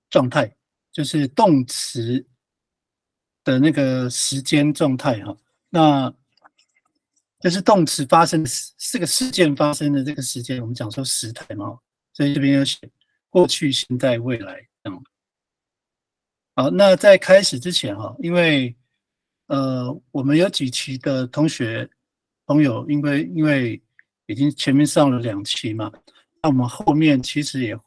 状态，就是动词的那个时间状态哈。那就是动词发生这个事件发生的这个时间，我们讲说时态嘛，所以这边有写过去、现在、未来这样。好，那在开始之前哈，因为我们有几期的朋友，因为已经前面上了2期嘛，那我们后面其实也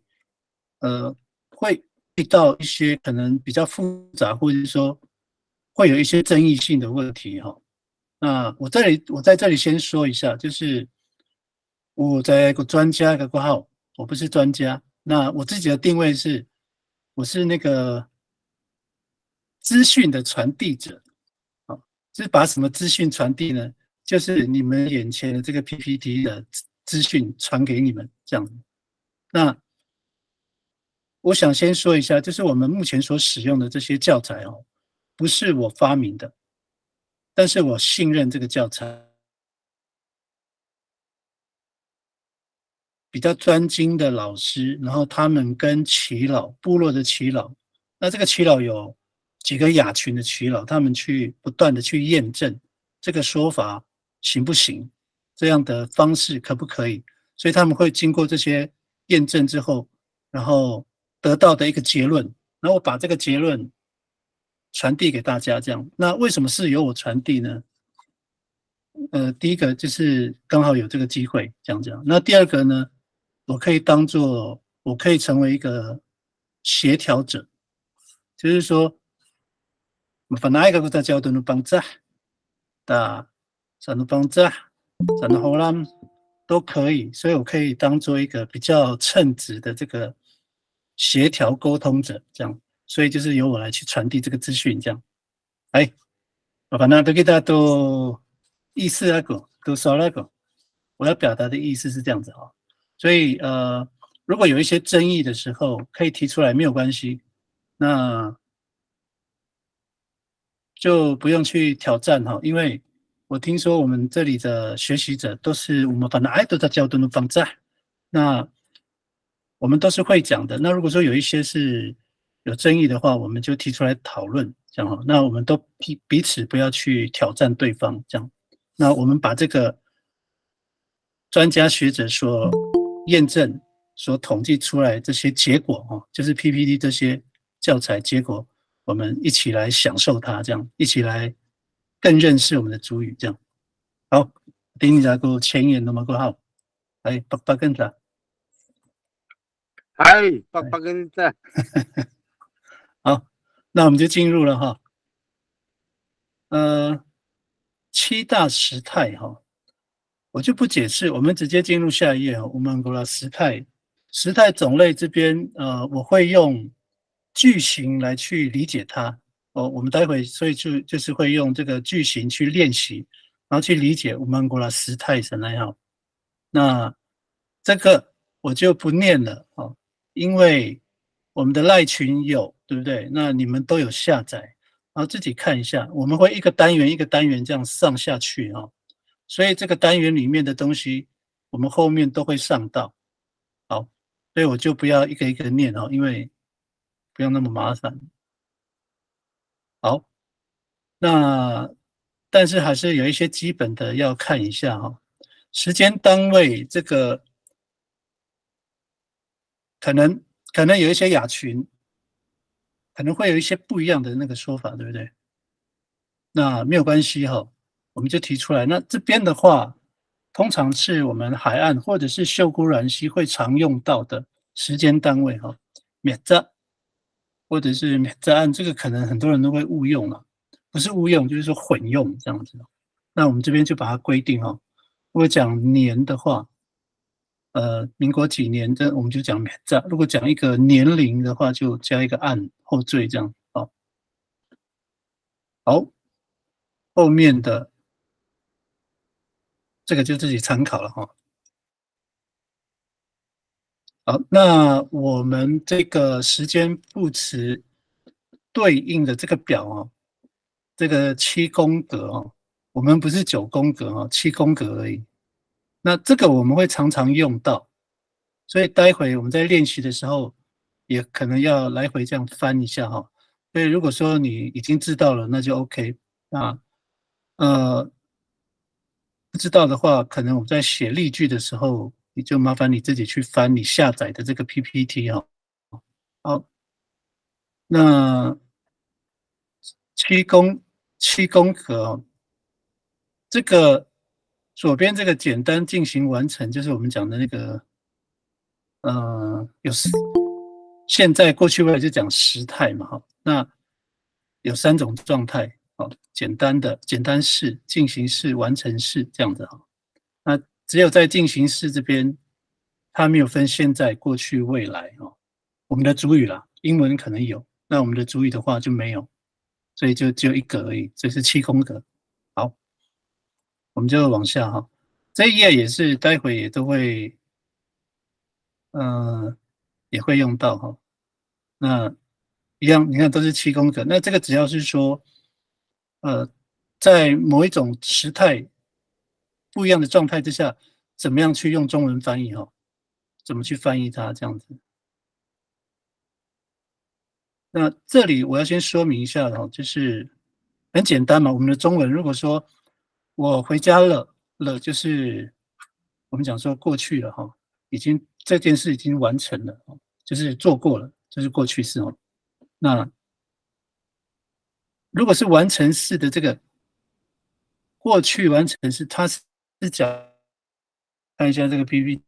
会遇到一些可能比较复杂，或者是说会有一些争议性的问题哈。那我在这里先说一下，就是我在一个专家一个括号，我不是专家。那我自己的定位是，我是那个资讯的传递者。啊，就是把什么资讯传递呢？就是你们眼前的这个 PPT 的资讯传给你们这样。那我想先说一下，就是我们目前所使用的这些教材哦，不是我发明的，但是我信任这个教材。比较专精的老师，然后他们跟耆老部落的耆老，那这个耆老有几个亚群的耆老，他们去不断的去验证这个说法行不行，这样的方式可不可以，所以他们会经过这些验证之后，然后得到的一个结论，然后把这个结论传递给大家，这样。那为什么是由我传递呢？第一个就是刚好有这个机会这样讲。那第二个呢，我可以成为一个协调者，就是说，mafanaika ko tajaw do no bangza da sa no bangza sa no holam 都可以，所以我可以当做一个比较称职的这个协调沟通者，这样，所以就是由我来去传递这个资讯，这样。哎，反正都给大家都意思那个都说那个，我要表达的意思是这样子哈。所以如果有一些争议的时候，可以提出来，没有关系，那就不用去挑战哈，因为我听说我们这里的学习者都是我们反正都在教都能放在，那我们都是会讲的。那如果说有一些是有争议的话，我们就提出来讨论，这样哈。那我们都彼此不要去挑战对方，这样。那我们把这个专家学者所验证、所统计出来这些结果哈，就是 PPT 这些教材结果，我们一起来享受它，这样一起来更认识我们的主语，这样。好，丁你个前言那么个好，来八跟着。 嗨，八跟着。 好，那我们就进入了哈。7大时态哈，我就不解释，我们直接进入下一页哈。我们说时态，时态种类这边我会用句型来去理解它。我们待会所以就是会用这个句型去练习，然后去理解我们说时态是那样。那这个我就不念了哦，因为我们的赖群有，对不对？那你们都有下载，然后自己看一下。我们会一个单元一个单元这样上下去哦，所以这个单元里面的东西，我们后面都会上到。好，所以我就不要一个一个念哦，因为不用那么麻烦。好，那但是还是有一些基本的要看一下哈。时间单位这个可能有一些亚群，可能会有一些不一样的那个说法，对不对？那没有关系哈，我们就提出来。那这边的话，通常是我们海岸或者是秀姑峦溪会常用到的时间单位哈，免扎或者是免扎岸，这个可能很多人都会误用了，不是误用就是说混用这样子。那我们这边就把它规定哈，如果讲年的话。民国几年的我们就讲免炸，如果讲一个年龄的话，就加一个案后缀这样。好，后面的这个就自己参考了哈。好，那我们这个时间副词对应的这个表哦，这个7宫格哦，我们不是9宫格哦，7宫格而已。那这个我们会常常用到。所以待会我们在练习的时候， 也可能要来回这样翻一下哈。所以如果说你已经知道了，那就 OK。那不知道的话，可能我们在写例句的时候，你就麻烦你自己去翻你下载的这个 PPT 哈。好，那七宫七宫格哦，这个左边这个简单进行完成，就是我们讲的那个有现在、过去、未来就讲时态嘛哈。那有3种状态，哦，简单的简单式、进行式、完成式这样子哈。那只有在进行式这边，它没有分现在、过去、未来哦。我们的主语啦，英文可能有，那我们的主语的话就没有，所以就只有一格而已，这是7宫格。好，我们就往下哈。这一页也是待会也都会，也会用到哈。那一样，你看都是7宫格。那这个只要是说，在某一种时态不一样的状态之下，怎么样去用中文翻译哈？怎么去翻译它这样子？那这里我要先说明一下哈，就是很简单嘛。我们的中文如果说我回家了就是我们讲说过去了哈，已经这件事已经完成了，就是做过了，就是过去式哦。那如果是完成式的这个过去完成式，它是讲看一下这个 PPT，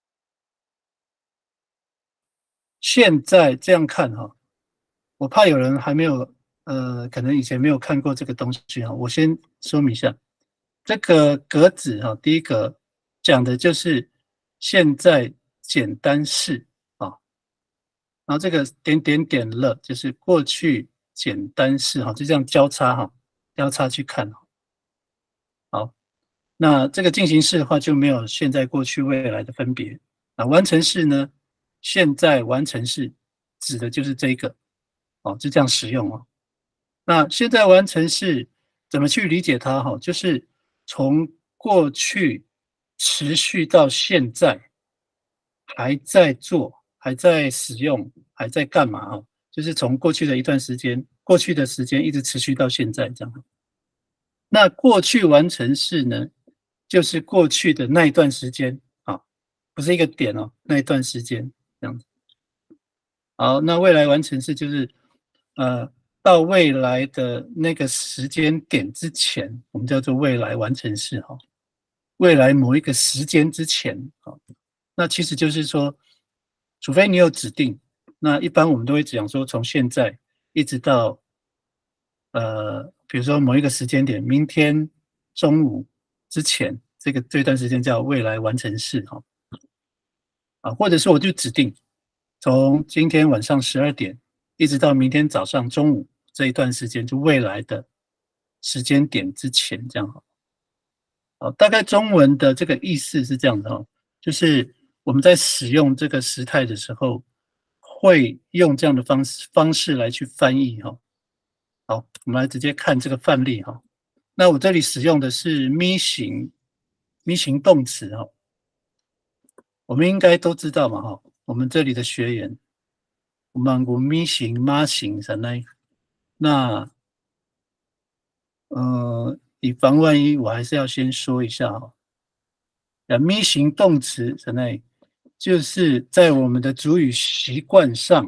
现在这样看哈，我怕有人还没有可能以前没有看过这个东西哈，我先说明一下，这个格子哈，第一个讲的就是现在简单式啊，然后这个点点点了就是过去简单式哈，就这样交叉哈，交叉去看哈。好，那这个进行式的话就没有现在、过去、未来的分别。那完成式呢？现在完成式指的就是这个哦，就这样使用哦。那现在完成式怎么去理解它哈？就是从过去持续到现在，还在做，还在使用，还在干嘛哈？就是从过去的一段时间，过去的时间一直持续到现在这样。那过去完成式呢，就是过去的那一段时间啊，不是一个点哦，那一段时间这样子。好，那未来完成式就是到未来的那个时间点之前，我们叫做未来完成式哈。未来某一个时间之前啊，那其实就是说，除非你有指定，那一般我们都会讲说，从现在一直到比如说某一个时间点，明天中午之前，这段时间叫未来完成式哈。或者是我就指定从今天晚上12点一直到明天早上中午这一段时间，就未来的时间点之前这样哈。好，大概中文的这个意思是这样的哈，就是我们在使用这个时态的时候，会用这样的方式来去翻译哈。好，我们来直接看这个范例哈。那我这里使用的是 me 型动词哈，我们应该都知道嘛哈。我们这里的学员，我们讲 me 型、ma 型什么？那以防万一，我还是要先说一下哈。me 型动词什么？就是在我们的主语习惯上，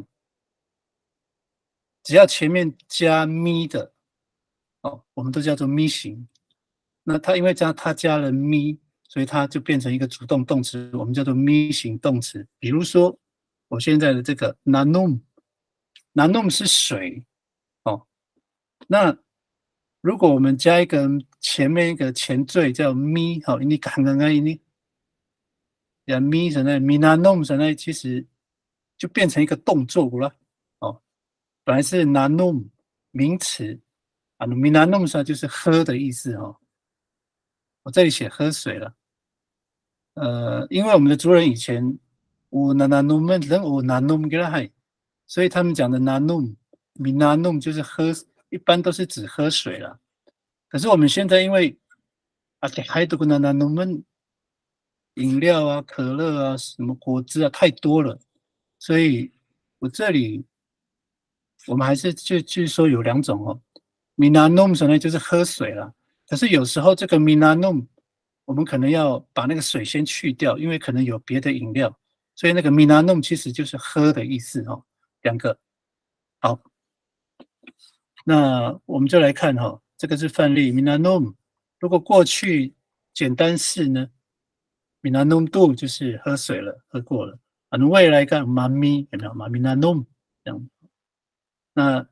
只要前面加 me 的哦，我们都叫做 me 型。那它因为它加了 me，所以它就变成一个主动动词，我们叫做 me 型动词。比如说我现在的这个 nanum 是水哦。那如果我们加一个前面一个前缀叫 me， 好，你刚刚你呀 me 什么 me nanum 什么，其实就变成一个动作了哦。本来是 nanum 名词啊 me nanum 上就是喝的意思哦。我这里写喝水了。因为我们的族人以前有 nanum 人有 nanum 给他害，所以他们讲的 nanum minanum 就是喝，一般都是指喝水了。可是我们现在因为还有个 nanum 饮料啊、可乐啊、什么果汁啊太多了，所以我这里我们还是就是说有2种哦。minanum 呢就是喝水了，可是有时候这个 minanum 我们可能要把那个水先去掉，因为可能有别的饮料，所以那个 minanum 其实就是喝的意思哦。2个。好，那我们就来看哈，这个是范例 minanum。如果过去简单式呢，minanum do 就是喝水了，喝过了。未来看 mami 有没有 minanum 这样。那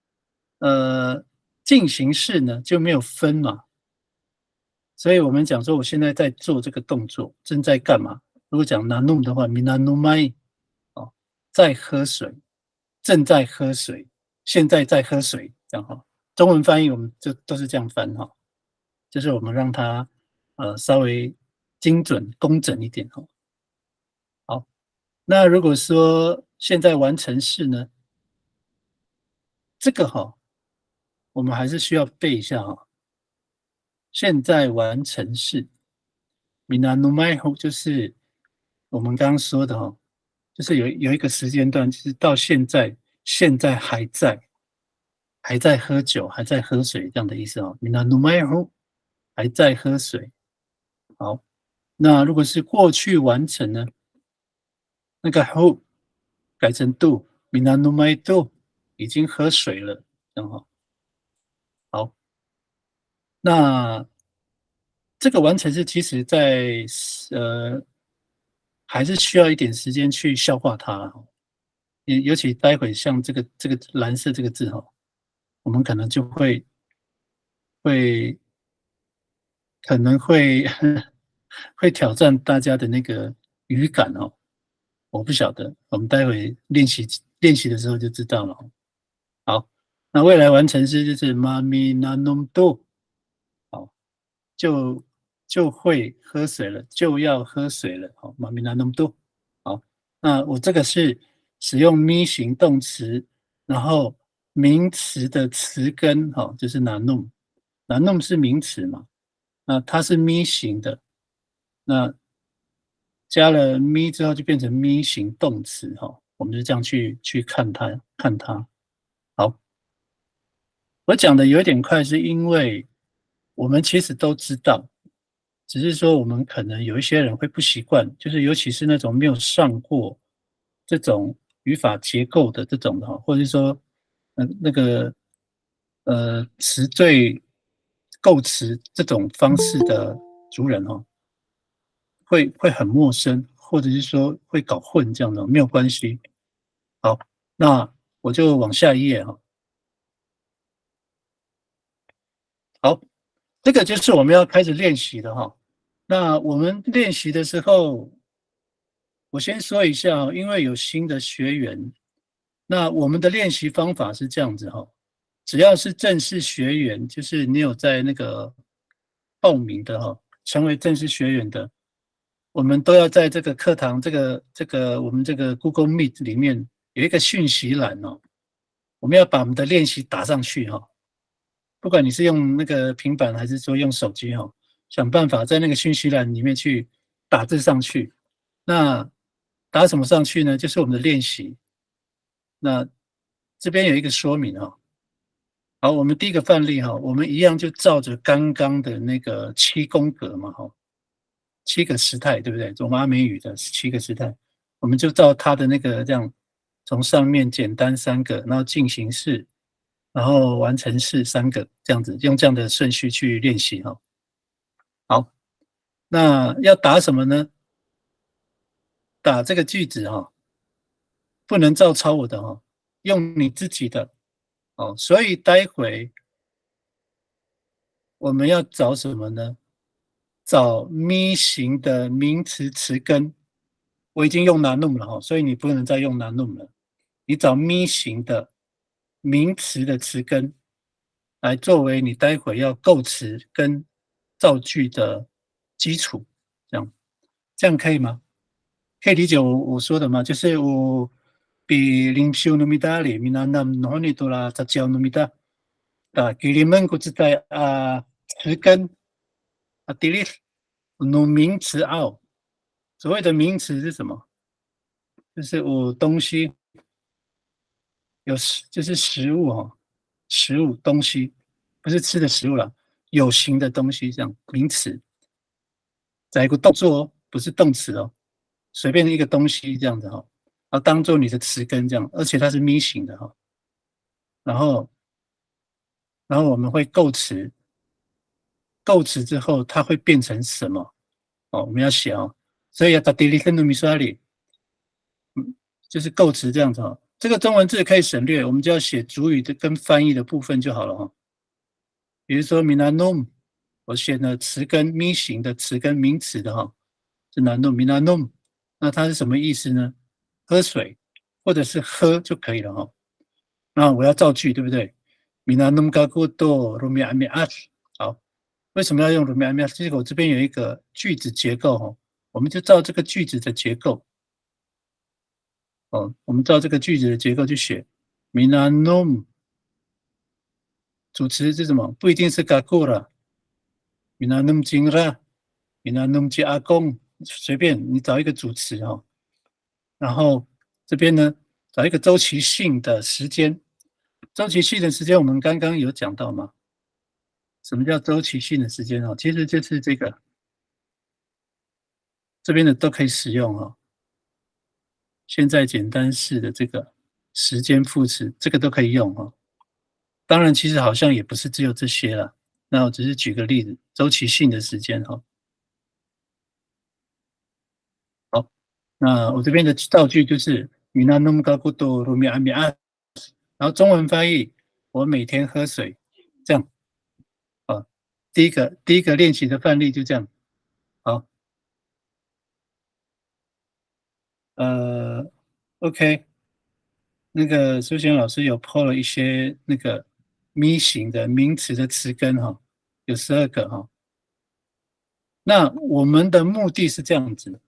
进行式呢就没有分嘛，所以我们讲说我现在在做这个动作，正在干嘛？如果讲 nanum 的话 minanumai 哦，在喝水，正在喝水，现在在喝水，这样哈。中文翻译我们就都是这样翻哈，就是我们让它稍微精准工整一点哈。好，那如果说现在完成式呢，这个哈我们还是需要背一下哈。现在完成式 minanumai 就是我们刚刚说的哈，就是有一个时间段，就是到现在，现在还在喝酒，还在喝水这样的意思哦。minanumai 还在喝水。好，那如果是过去完成呢，那个 ho 改成 do，minanumai do 已经喝水了，这样哈。好，那这个完成式其实在还是需要一点时间去消化它，尤其待会像这个蓝色这个字哈，我们可能就会可能会会挑战大家的那个语感哦，我不晓得，我们待会练习的时候就知道了。好，那未来完成式就是 mami nanum do， 好，就就会喝水了，就要喝水了，好，mami nanum do。好，那我这个是使用 mi 型动词，然后名词的词根，哈，就是 nanum 是名词嘛，那它是 mi 型的，那加了 mi 之后就变成 mi 型动词，哈，我们就这样去看它。好，我讲的有点快，是因为我们其实都知道，只是说我们可能有一些人会不习惯，就是尤其是那种没有上过这种语法结构的这种的哈，或者是说，那个词缀构词这种方式的族人哈，会很陌生，或者是说会搞混这样的，没有关系。好，那我就往下一页哈。好，这个就是我们要开始练习的哈。那我们练习的时候，我先说一下哦，因为有新的学员，那我们的练习方法是这样子哈。只要是正式学员，就是你有在那个报名的哈，成为正式学员的，我们都要在这个课堂这个我们这个 Google Meet 里面有一个讯息栏哦，我们要把我们的练习打上去哈。不管你是用那个平板还是说用手机哈，想办法在那个讯息栏里面去打字上去。那打什么上去呢？就是我们的练习。那这边有一个说明哈。好，我们第一个范例哈，我们一样就照着刚刚的那个7宫格嘛哈，7个时态对不对？我们阿美语的7个时态，我们就照它的那个这样，从上面简单3个，然后进行式，然后完成式3个，这样子用这样的顺序去练习哈。好，那要打什么呢？打这个句子哈，不能照抄我的哈，用你自己的哦。所以待会我们要找什么呢？找 mi 型的名词词根。我已经用 nanum 了哈，所以你不能再用 nanum 了。你找 mi 型的名词的词根，来作为你待会要构词跟造句的基础，这样可以吗？可以理解我说的吗？就是我比零修努米达里米那那诺尼多拉杂交努米达啊，给你们国字在词根delete 努名词 out。所谓的名词是什么？就是我东西就是食物食物东西，不是吃的食物啦，有形的东西这样名词，在一个动作不是动词哦，随便一个东西这样子当做你的词根这样，而且它是咪形的然后我们会构词，构词之后它会变成什么？我们要写所以要打 delete 跟 misali，就是构词这样子这个中文字可以省略，我们就要写主语的跟翻译的部分就好了比如说 minanom， 我写了词根咪形的词根名词的是 nanom minanom， 那它是什么意思呢？喝水或者是喝就可以了那我要造句对不对？minanom gagudo rumi amiat， 好，为什么要用 rumi amiat？ 其实我这边有一个句子结构我们就照这个句子的结构我们照这个句子的结构去写 minanom， 主词是什么？不一定是 gagura，minanom jinra，minanom ji agong， 随便你找一个主词然后这边呢找一个周期性的时间，周期性的时间我们刚刚有讲到吗？什么叫周期性的时间其实就是这个这边的都可以使用现在简单式的这个时间副词，这个都可以用当然，其实好像也不是只有这些了。那我只是举个例子，周期性的时间好，那我这边的造句就是 mina nom gagudo rumi amiat， 然后中文翻译我每天喝水，这样第一个练习的范例就这样。好，OK， 那个苏贤老师有 po 了一些那个咪型的名词的词根有12个那我们的目的是这样子，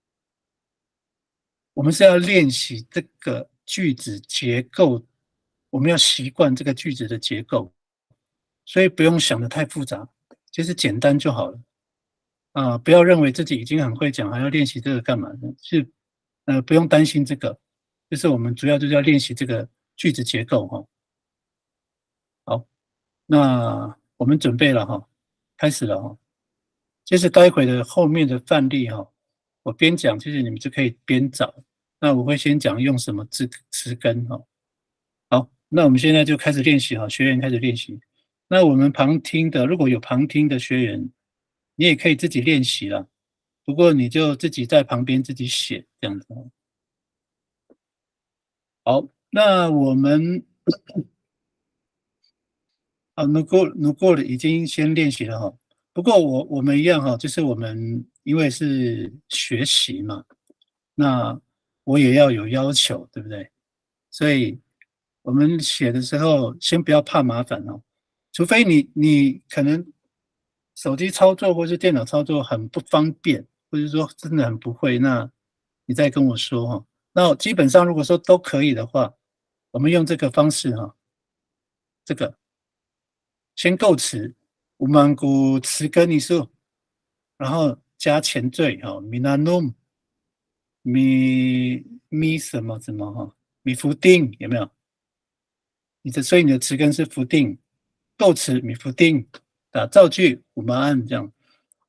我们是要练习这个句子结构，我们要习惯这个句子的结构，所以不用想得太复杂，其实简单就好了不要认为自己已经很会讲，还要练习这个干嘛呢？是不用担心这个，就是我们主要就是要练习这个句子结构好，那我们准备了开始了其实待会的后面的范例我边讲，其实你们就可以边找。那我会先讲用什么词根好，那我们现在就开始练习学员开始练习。那我们旁听的，如果有旁听的学员，你也可以自己练习啦。不过你就自己在旁边自己写这样子好，那我们努过了，已经先练习了不过我们一样就是我们因为是学习嘛，那我也要有要求，对不对？所以我们写的时候先不要怕麻烦除非你可能手机操作或是电脑操作很不方便，或者说真的很不会，那你再跟我说那基本上如果说都可以的话，我们用这个方式这个先构词，我们古词根一数，然后加前缀minanum 咪什么什么米福定有没有？所以你的词根是福定，构词米福定造句我们按这样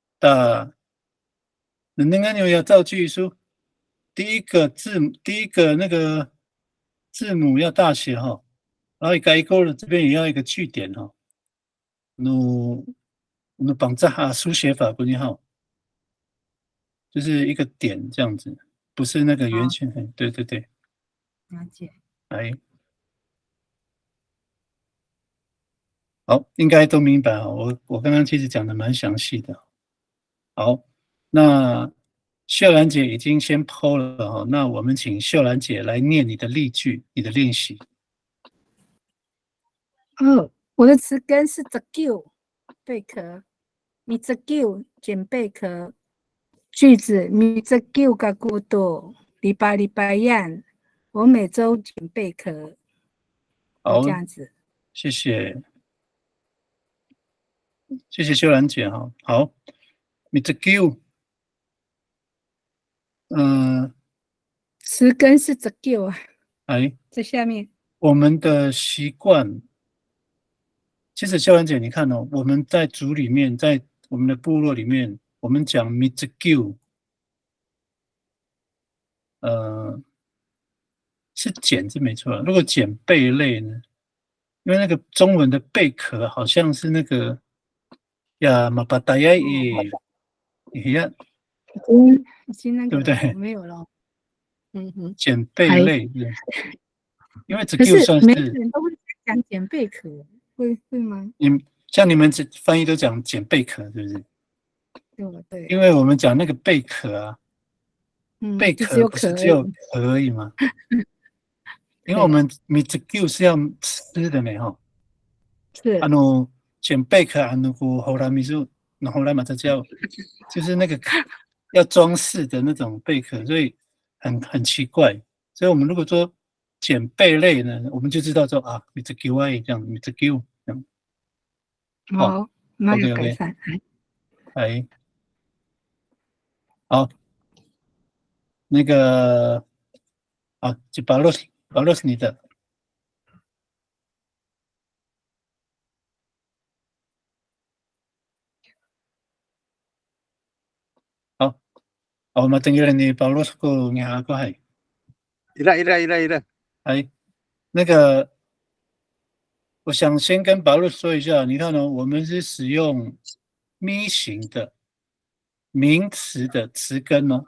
那个你要造句说第一个那个字母要大写然后改勾了这边也要一个句点努绑在书写法不好，就是一个点这样子，不是那个圆圈，对对对， 了解。 来，好，应该都明白我刚刚其实讲的蛮详细的。好，那秀兰姐已经先 po 了那我们请秀兰姐来念你的例句，你的练习。 我的词根是 the gill 贝壳，你 the gill 捡贝壳。句子你 the gill 嘎咕多，礼拜样，我每周捡贝壳。 好， 这样子。 谢谢秀兰姐好，你 the gill， 词根是 the gill 哎， 在下面。 我们的习惯，其实秀兰姐，你看哦，我们在族里面，在我们的部落里面，我们讲 mitgil，是捡是没错。如果捡贝类呢？因为那个中文的贝壳好像是那个呀马巴达亚也呀， 已经那个对不对？ 没有了。 捡贝类，因为可 zgil 是每个算是人都会讲捡贝壳，会吗？ 像你们翻译都讲捡贝壳，是不是？ 对， 因为我们讲那个贝壳啊，贝就只壳有壳而已。 不是只有壳而已吗？因为我对， 们 mitgil 是要吃的呢，哈。 是捡贝壳啊，那个后来米就，后来嘛，这叫就是那个要装饰的那种贝壳，所以很奇怪。所以我们如果说捡贝类呢，我们就知道说啊，mitgil 这样，mitgil 这样。哦好，那要 ，OK 改 OK， 善。 哎，好，那个啊，就保罗是你的，好，我们等一下你保罗是个你下个还伊拉， 哎，那个。我想先跟保罗说一下，你看哦，我们是使用咪型的名词的词根哦，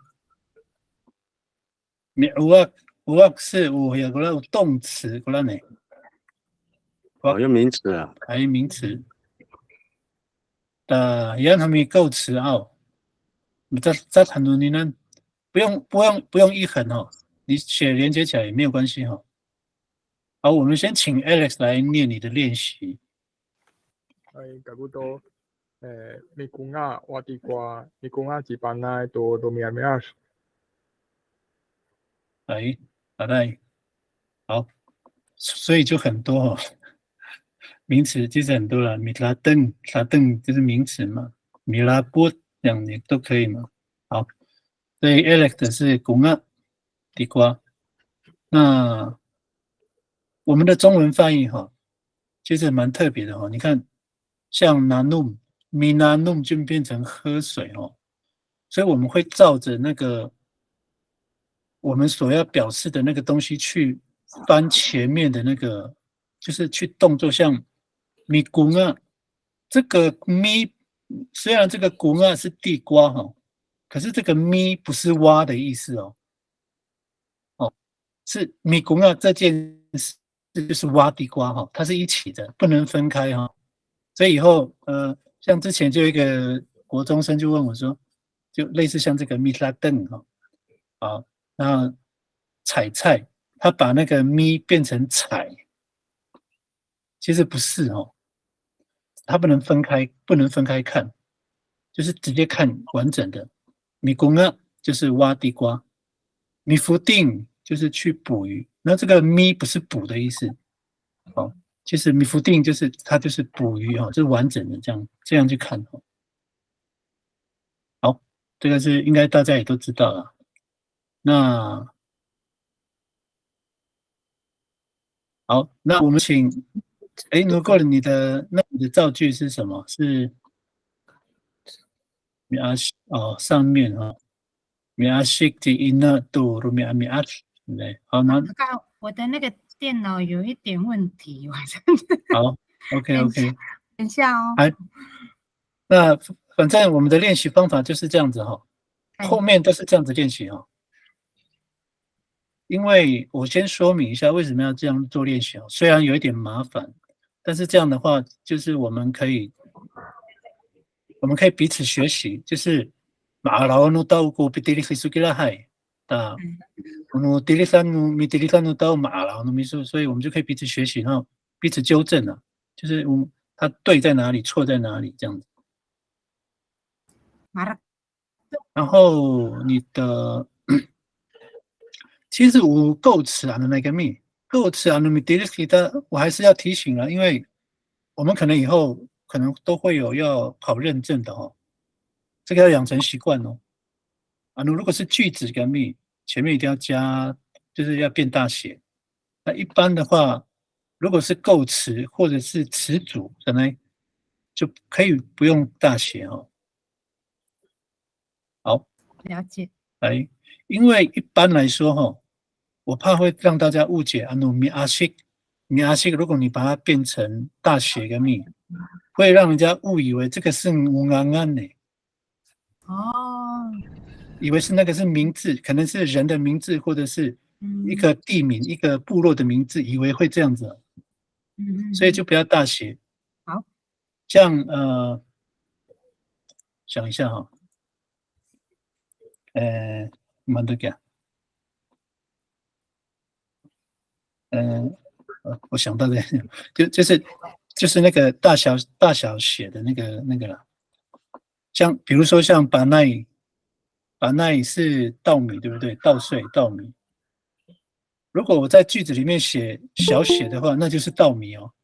有是有动词过来呢， 用名词啊， 还有名词的，让他们构词哦。你在谈论你呢，不用一横哦，你写连接起来也没有关系哈。好，我们先请 Alex 来念你的练习。 gagudo 咪公啊，我地瓜，咪公啊，几班来都咪咪啊。 哎，好的，好，所以就很多哦。名词其实很多了，米拉邓、拉邓就是名词嘛，米拉波这样也都可以嘛。好，所以 Alex 是公啊，地瓜。那我们的中文翻译哈，其实蛮特别的哈。你看，像 nanum、米 nanum 就变成喝水哦，所以我们会照着那个我们所要表示的那个东西去翻前面的那个，就是去动作，像米古啊，这个咪虽然这个古啊是地瓜哈，可是这个咪不是挖的意思哦，是米古啊这件事就是挖地瓜哈，它是一起的，不能分开哈。所以以后像之前就有一个国中生就问我说，就类似像这个米拉邓哈，啊，那采菜，他把那个咪变成采，其实不是哦，它不能分开，不能分开看，就是直接看完整的。米公啊，就是挖地瓜；米福定就是去捕鱼。那这个咪不是捕的意思，哦，其实米福定就是它就是捕鱼哦，就是完整的这样去看哦。好，这个是应该大家也都知道了。那好，那我们请，如果你的造句是什么？是米阿上面啊，米阿西的因那度鲁米阿米阿对，好，那我的那个电脑有一点问题，我真的。 好，OK， 等一下哦。 那反正我们的练习方法就是这样子哈，后面都是这样子练习哈。因为我先说明一下为什么要这样做练习哦，虽然有一点麻烦，但是这样的话，就是我们可以彼此学习，就是马劳努到过比迪里黑苏吉拉海的，努迪里山努米迪里山努到马劳努米苏，所以我们就可以彼此学习，然后彼此纠正了，就是他对在哪里，错在哪里这样子。然后你的。其实我构词啊的那个密，构词啊的密 d i s 的，我还是要提醒了，因为我们可能以后可能都会有要考认证的哦，这个要养成习惯哦。如果是句子跟密，前面一定要加，就是要变大写。 那一般的话，如果是构词或者是词组，可能就可以不用大写哦。好， 了解。 来，因为一般来说哈，我怕会让大家误解啊，努米阿西，米阿西，如果你把它变成大写跟米，会让人家误以为这个是乌安安呢， 哦， 以为是那个是名字，可能是人的名字或者是一个地名、一个部落的名字，以为会这样子，所以就不要大写。 好， 像想一下哈，慢点讲，我想到的，就是那个大小写的那个啦，像比如说像巴奈是稻米，对不对？稻穗稻米。如果我在句子里面写小写的话，那就是稻米哦。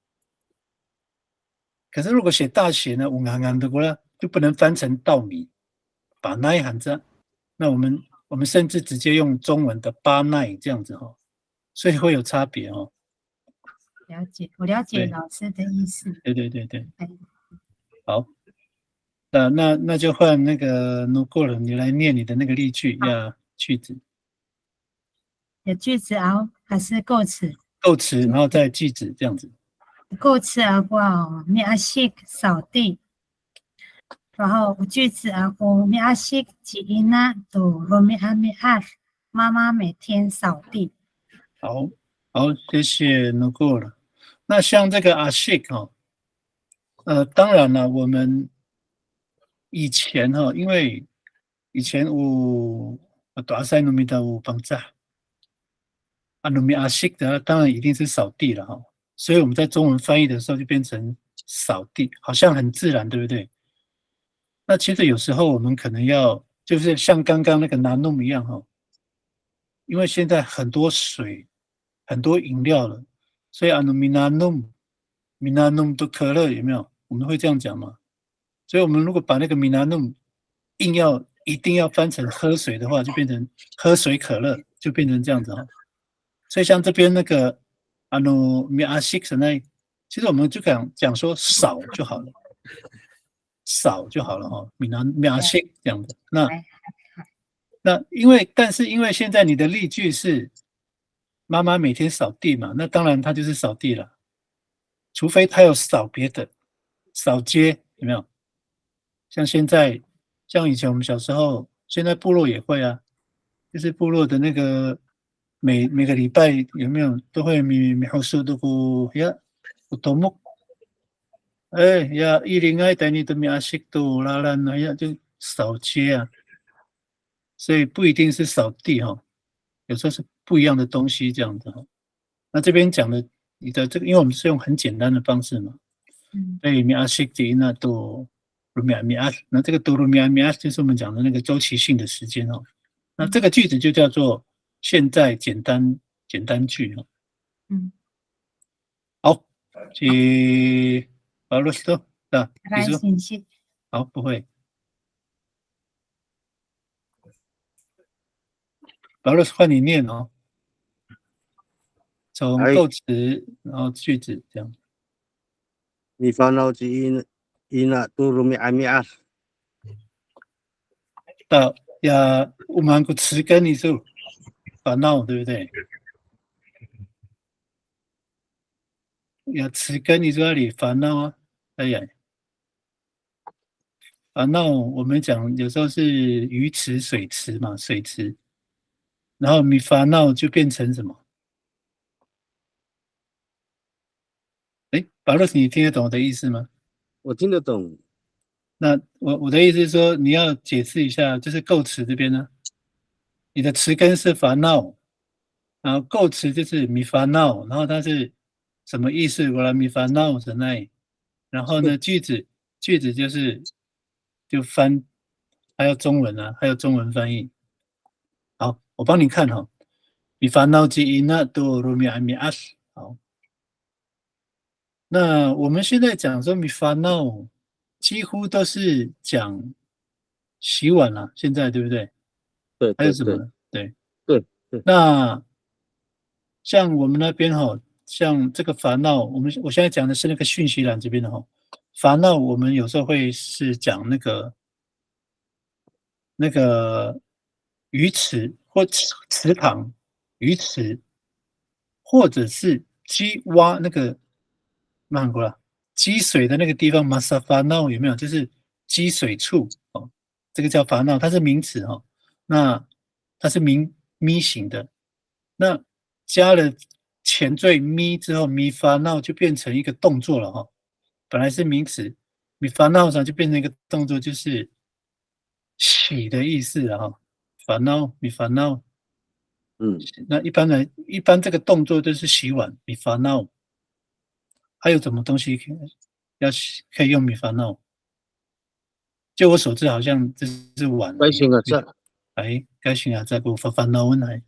可是如果写大写呢，乌昂昂的过来就不能翻成稻米，巴奈喊着。那我们甚至直接用中文的巴奈这样子哈，所以会有差别哦。 了解，我了解老师的意思。 对，好，那就换那个努过了，你来念你的那个例句呀，句子。 有句子啊，还是构词？ 构词，然后再句子这样子。 构词啊，哇，米阿西扫地。然后句子啊，我米阿西吉伊娜都罗米阿米阿，妈妈每天扫地。 好，谢谢努过了。那像这个阿西哈，当然了，我们以前哈，因为以前我大赛努米的有帮助，努米阿西的当然一定是扫地了哈，所以我们在中文翻译的时候就变成扫地，好像很自然，对不对？那其实有时候我们可能要，就是像刚刚那个拿弄一样哈，因为现在很多水、很多饮料了，所以米拿弄的可乐有没有？我们会这样讲吗？所以我们如果把那个米拿弄一定要翻成喝水的话，就变成喝水可乐，就变成这样子哈。所以像这边那个米阿西克那，其实我们就讲说少就好了。少就好了哈，米阿西这样的。那但是因为现在你的例句是妈妈每天扫地嘛，那当然她就是扫地了，除非她有扫别的，扫街有没有？像以前我们小时候，现在部落也会啊，就是部落的那个每个礼拜有没有都会咪好数都个呀，有头目。呀，101带你的米阿西多拉拉那样就扫街啊，所以不一定是扫地哈，有时候是不一样的东西这样子哈。那这边讲的你的这个，因为我们是用很简单的方式嘛，所以米阿西迪那多鲁米阿，那这个多鲁米阿就是我们讲的那个周期性的时间哦。那这个句子就叫做现在简单句哈。好，去。保罗斯多，你说好，不会。保罗斯换你念哦，从构词然后句子这样。 你烦恼之伊那多鲁米阿米阿， 到呀，我们个词根你说烦恼对不对？呀，词根你说那里烦恼啊，哎呀。那我们讲有时候是鱼池、水池嘛，水池，然后米烦恼就变成什么？巴洛斯，你听得懂我的意思吗？ 我听得懂。 那我的意思是说，你要解释一下，就是构词这边呢，你的词根是烦恼，然后构词就是米烦恼，然后它是什么意思？我来米烦恼在那里，然后呢，句子就翻，还有中文啊，还有中文翻译。好，我帮你看哈，米烦恼之因那多罗米阿米阿斯。好，那我们现在讲说米烦恼，几乎都是讲洗碗了，现在对不对？ 对， 还有什么？对。 对。 那像我们那边像这个烦恼，我现在讲的是那个讯息栏这边的烦恼我们有时候会是讲那个鱼池或池塘、鱼池，或者是挖那个慢过来积水的那个地方 ，masa 烦恼有没有？就是积水处这个叫烦恼，它是名词那它是咪型的，那加了前缀咪之后，咪烦恼就变成一个动作了本来是名词，咪烦恼上就变成一个动作，就是洗的意思了烦恼，咪烦恼。那一般这个动作都是洗碗，米烦恼。还有什么东西可以用米烦恼？就我所知，好像这是碗。 该行啊，这该行啊，在给我烦恼问来。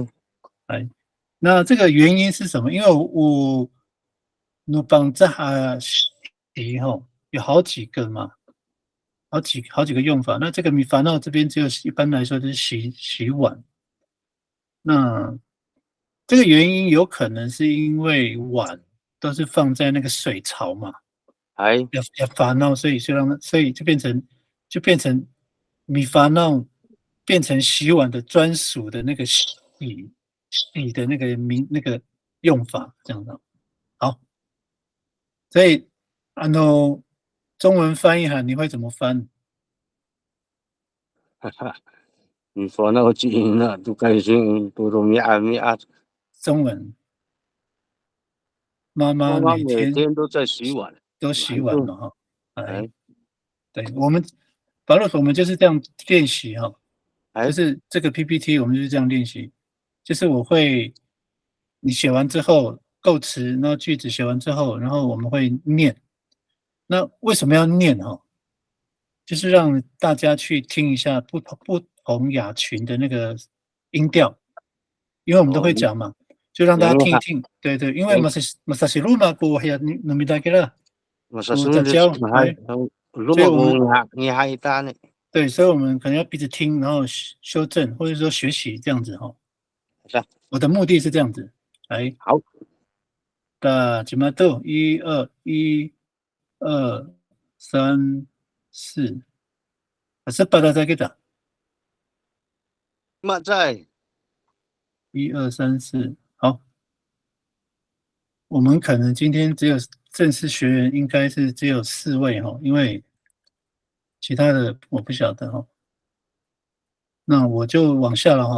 那这个原因是什么？因为我帮这洗有好几个嘛，好几个用法。那这个米烦恼这边只有一般来说就是洗碗。那这个原因有可能是因为碗都是放在那个水槽嘛，要烦恼，所以就变成米烦恼变成洗碗的专属的那个洗的那个用法这样的。好，所以中文翻译你会怎么翻？ 你说那个基因呢，都该行，都咪啊。 中文，妈妈每天都在洗碗， 都洗碗嘛对，巴洛克我们就是这样练习就是这个 PPT 我们就是这样练习，就是你写完之后构词，然后句子写完之后，然后我们会念。那为什么要念就是让大家去听一下不同亚群的那个音调，因为我们都会讲嘛，就让大家听一听。对，因为masasilu ko haya numidakira，所以我们可能要彼此听，然后修正或者说学习这样子我的目的是这样子。来， 好， 大几嘛都1、2、1、2、3、4，是把它再给打。 嘛在 1、2、3、4，好。我们可能今天只有正式学员，应该是只有4位因为其他的我不晓得那我就往下了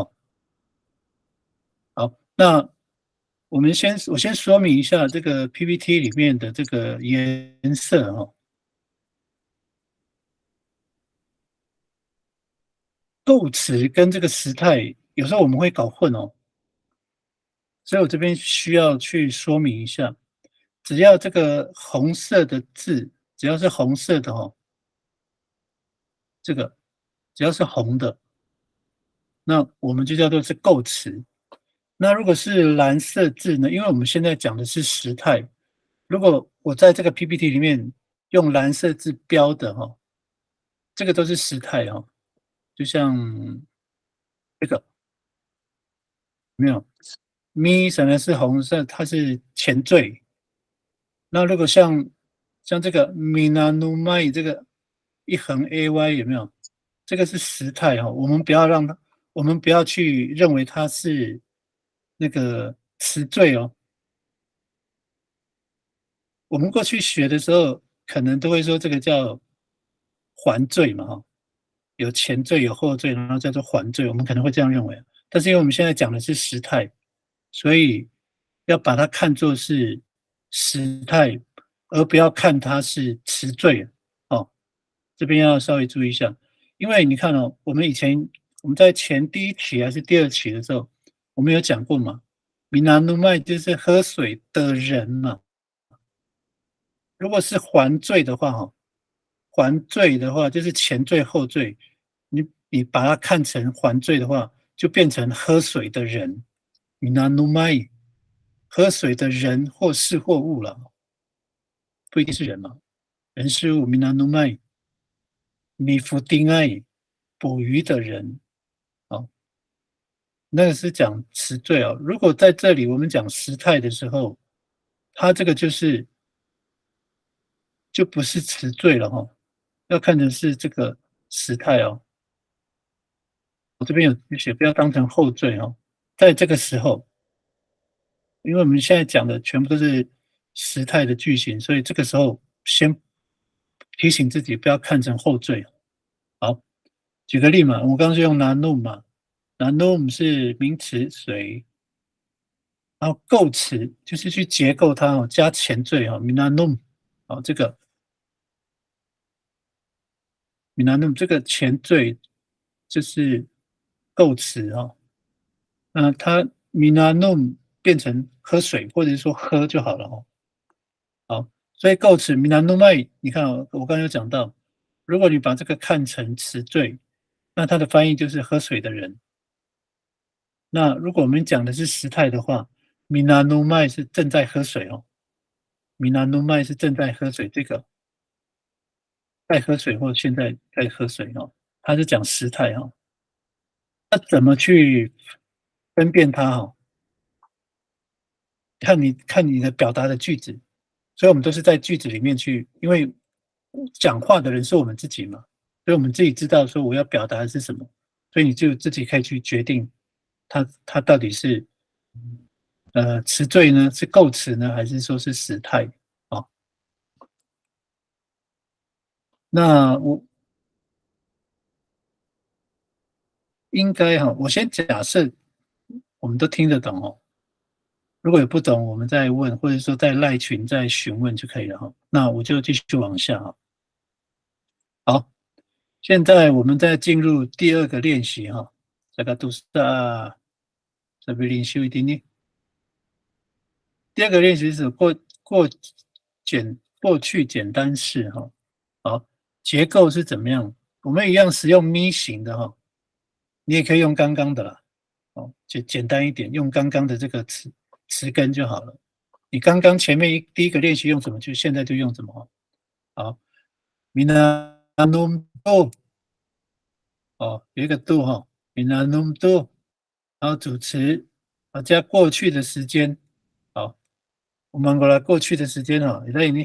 好，那我先说明一下这个 PPT 里面的这个颜色构词跟这个时态，有时候我们会搞混所以我这边需要去说明一下，只要这个红色的字，只要是红色的这个只要是红的，那我们就叫做是构词。那如果是蓝色字呢？因为我们现在讲的是时态，如果我在这个 PPT 里面用蓝色字标的这个都是时态就像这个没有咪显然是红色，它是前缀。那如果像这个 minanumai 这个一横 ay 有没有？这个是时态我们不要去认为它是那个词缀我们过去学的时候，可能都会说这个叫环缀嘛有前缀有后缀，然后叫做环缀，我们可能会这样认为。但是因为我们现在讲的是时态，所以要把它看作是时态，而不要看它是词缀这边要稍微注意一下，因为你看我们在第1期还是第2期的时候，我们有讲过嘛，minanumai 就是喝水的人嘛。如果是环缀的话环缀的话就是前缀后缀，你把它看成环缀的话，就变成喝水的人 minanumai 喝水的人或事或物了，不一定是人嘛，人事物 minanumai mifudingai 捕鱼的人那个是讲词缀哦。如果在这里我们讲时态的时候，它这个就不是词缀了哈，要看的是这个时态哦。我这边有写，不要当成后缀哦。在这个时候，因为我们现在讲的全部都是时态的句型，所以这个时候先提醒自己不要看成后缀。好，举个例嘛，我刚刚是用 nanum 嘛 ，nanum 是名词水，然后构词就是去结构它哦，加前缀哦 ，minanum， 好，这个 minanum 这个前缀就是构词哦，那它 minanum 变成喝水或者是说喝就好了哦。好，所以构词 minanumai， 你看哦，我刚刚有讲到，如果你把这个看成词缀，那它的翻译就是喝水的人。那如果我们讲的是时态的话 ，minanumai 是正在喝水哦 ，minanumai 是正在喝水，这个在喝水或现在在喝水哦，它是讲时态哦。那怎么去分辨它哦？看你的表达的句子，所以我们都是在句子里面去，因为讲话的人是我们自己嘛，所以我们自己知道说我要表达的是什么，所以你就自己可以去决定它到底是词缀呢，是构词呢，还是说是时态啊、哦？那我应该哈，我先假设我们都听得懂哦。如果有不懂，我们再问，或者说在赖群再询问就可以了哈。那我就继续往下哈。好，现在我们再进入第二个练习哈。这个都是这边练习一点点。第二个练习是过去简单式哈。好，结构是怎么样？我们一样使用咪型的哈，你也可以用刚刚的啦。哦，简单一点，用刚刚的这个词根就好了。你刚刚前面第一个练习用什么，就现在就用什么。好 ，minanum do， 哦，有一个 do 哈 ，minanum do， 然后主词加过去的时间。好，我们过来过去的时间哈，你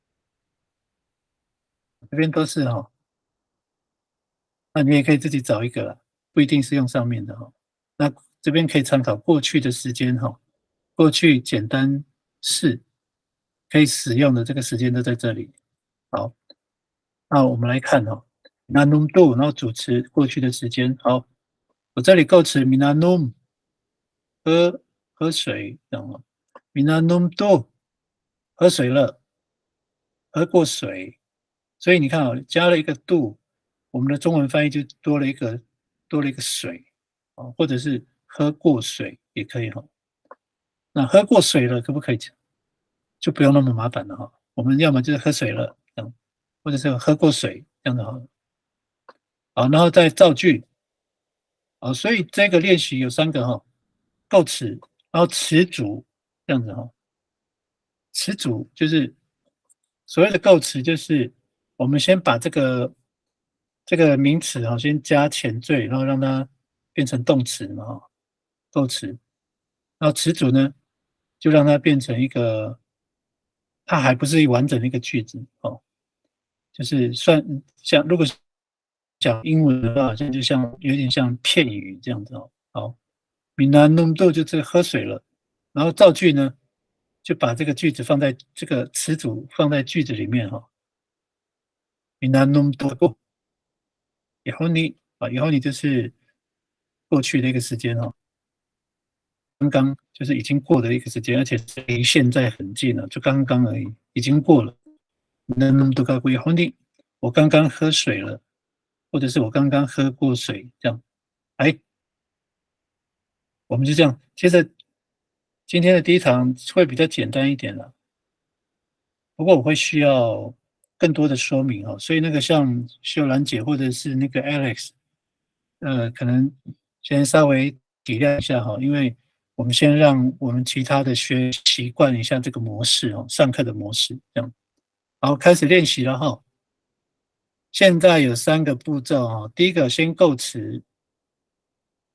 这边都是哈，那你也可以自己找一个啦，不一定是用上面的哈。那这边可以参考过去的时间哈，过去简单式可以使用的这个时间都在这里。好，那我们来看哈 ，minanum do， 然后主词过去的时间。好，我这里构词 minanum， 喝水，这样 minanum do， 喝水了，喝过水。所以你看啊，加了一个 do， 我们的中文翻译就多了一个水啊，或者是喝过水也可以哈。那喝过水了可不可以讲？就不用那么麻烦了哈。我们要么就是喝水了这样，或者是喝过水这样的哈。好，然后再造句。好，所以这个练习有3个哈，构词，然后词组这样子哈。词组就是所谓的构词，就是我们先把这个名词哈，先加前缀，然后让它变成动词嘛哈，构词。然后词组呢，就让它变成一个，它还不是完整的一个句子哦，就是算像如果讲英文的话，就像有点像片语这样子哦。好，minanum do 就是喝水了，然后造句呢，就把这个句子放在这个词组放在句子里面哈。minanum do 以后你就是过去的一个时间哈，刚刚就是已经过的一个时间，而且离现在很近了，就刚刚而已，已经过了。minanum do 以后我刚刚喝水了。或者是我刚刚喝过水，这样，哎，我们就这样。接着今天的第一堂会比较简单一点了，不过我会需要更多的说明哦，所以那个像秀兰姐或者是那个 Alex， 可能先稍微体谅一下哈，因为我们先让我们其他的学习惯一下这个模式哦，上课的模式这样。好，开始练习了哈。现在有3个步骤哈，第一个先构词，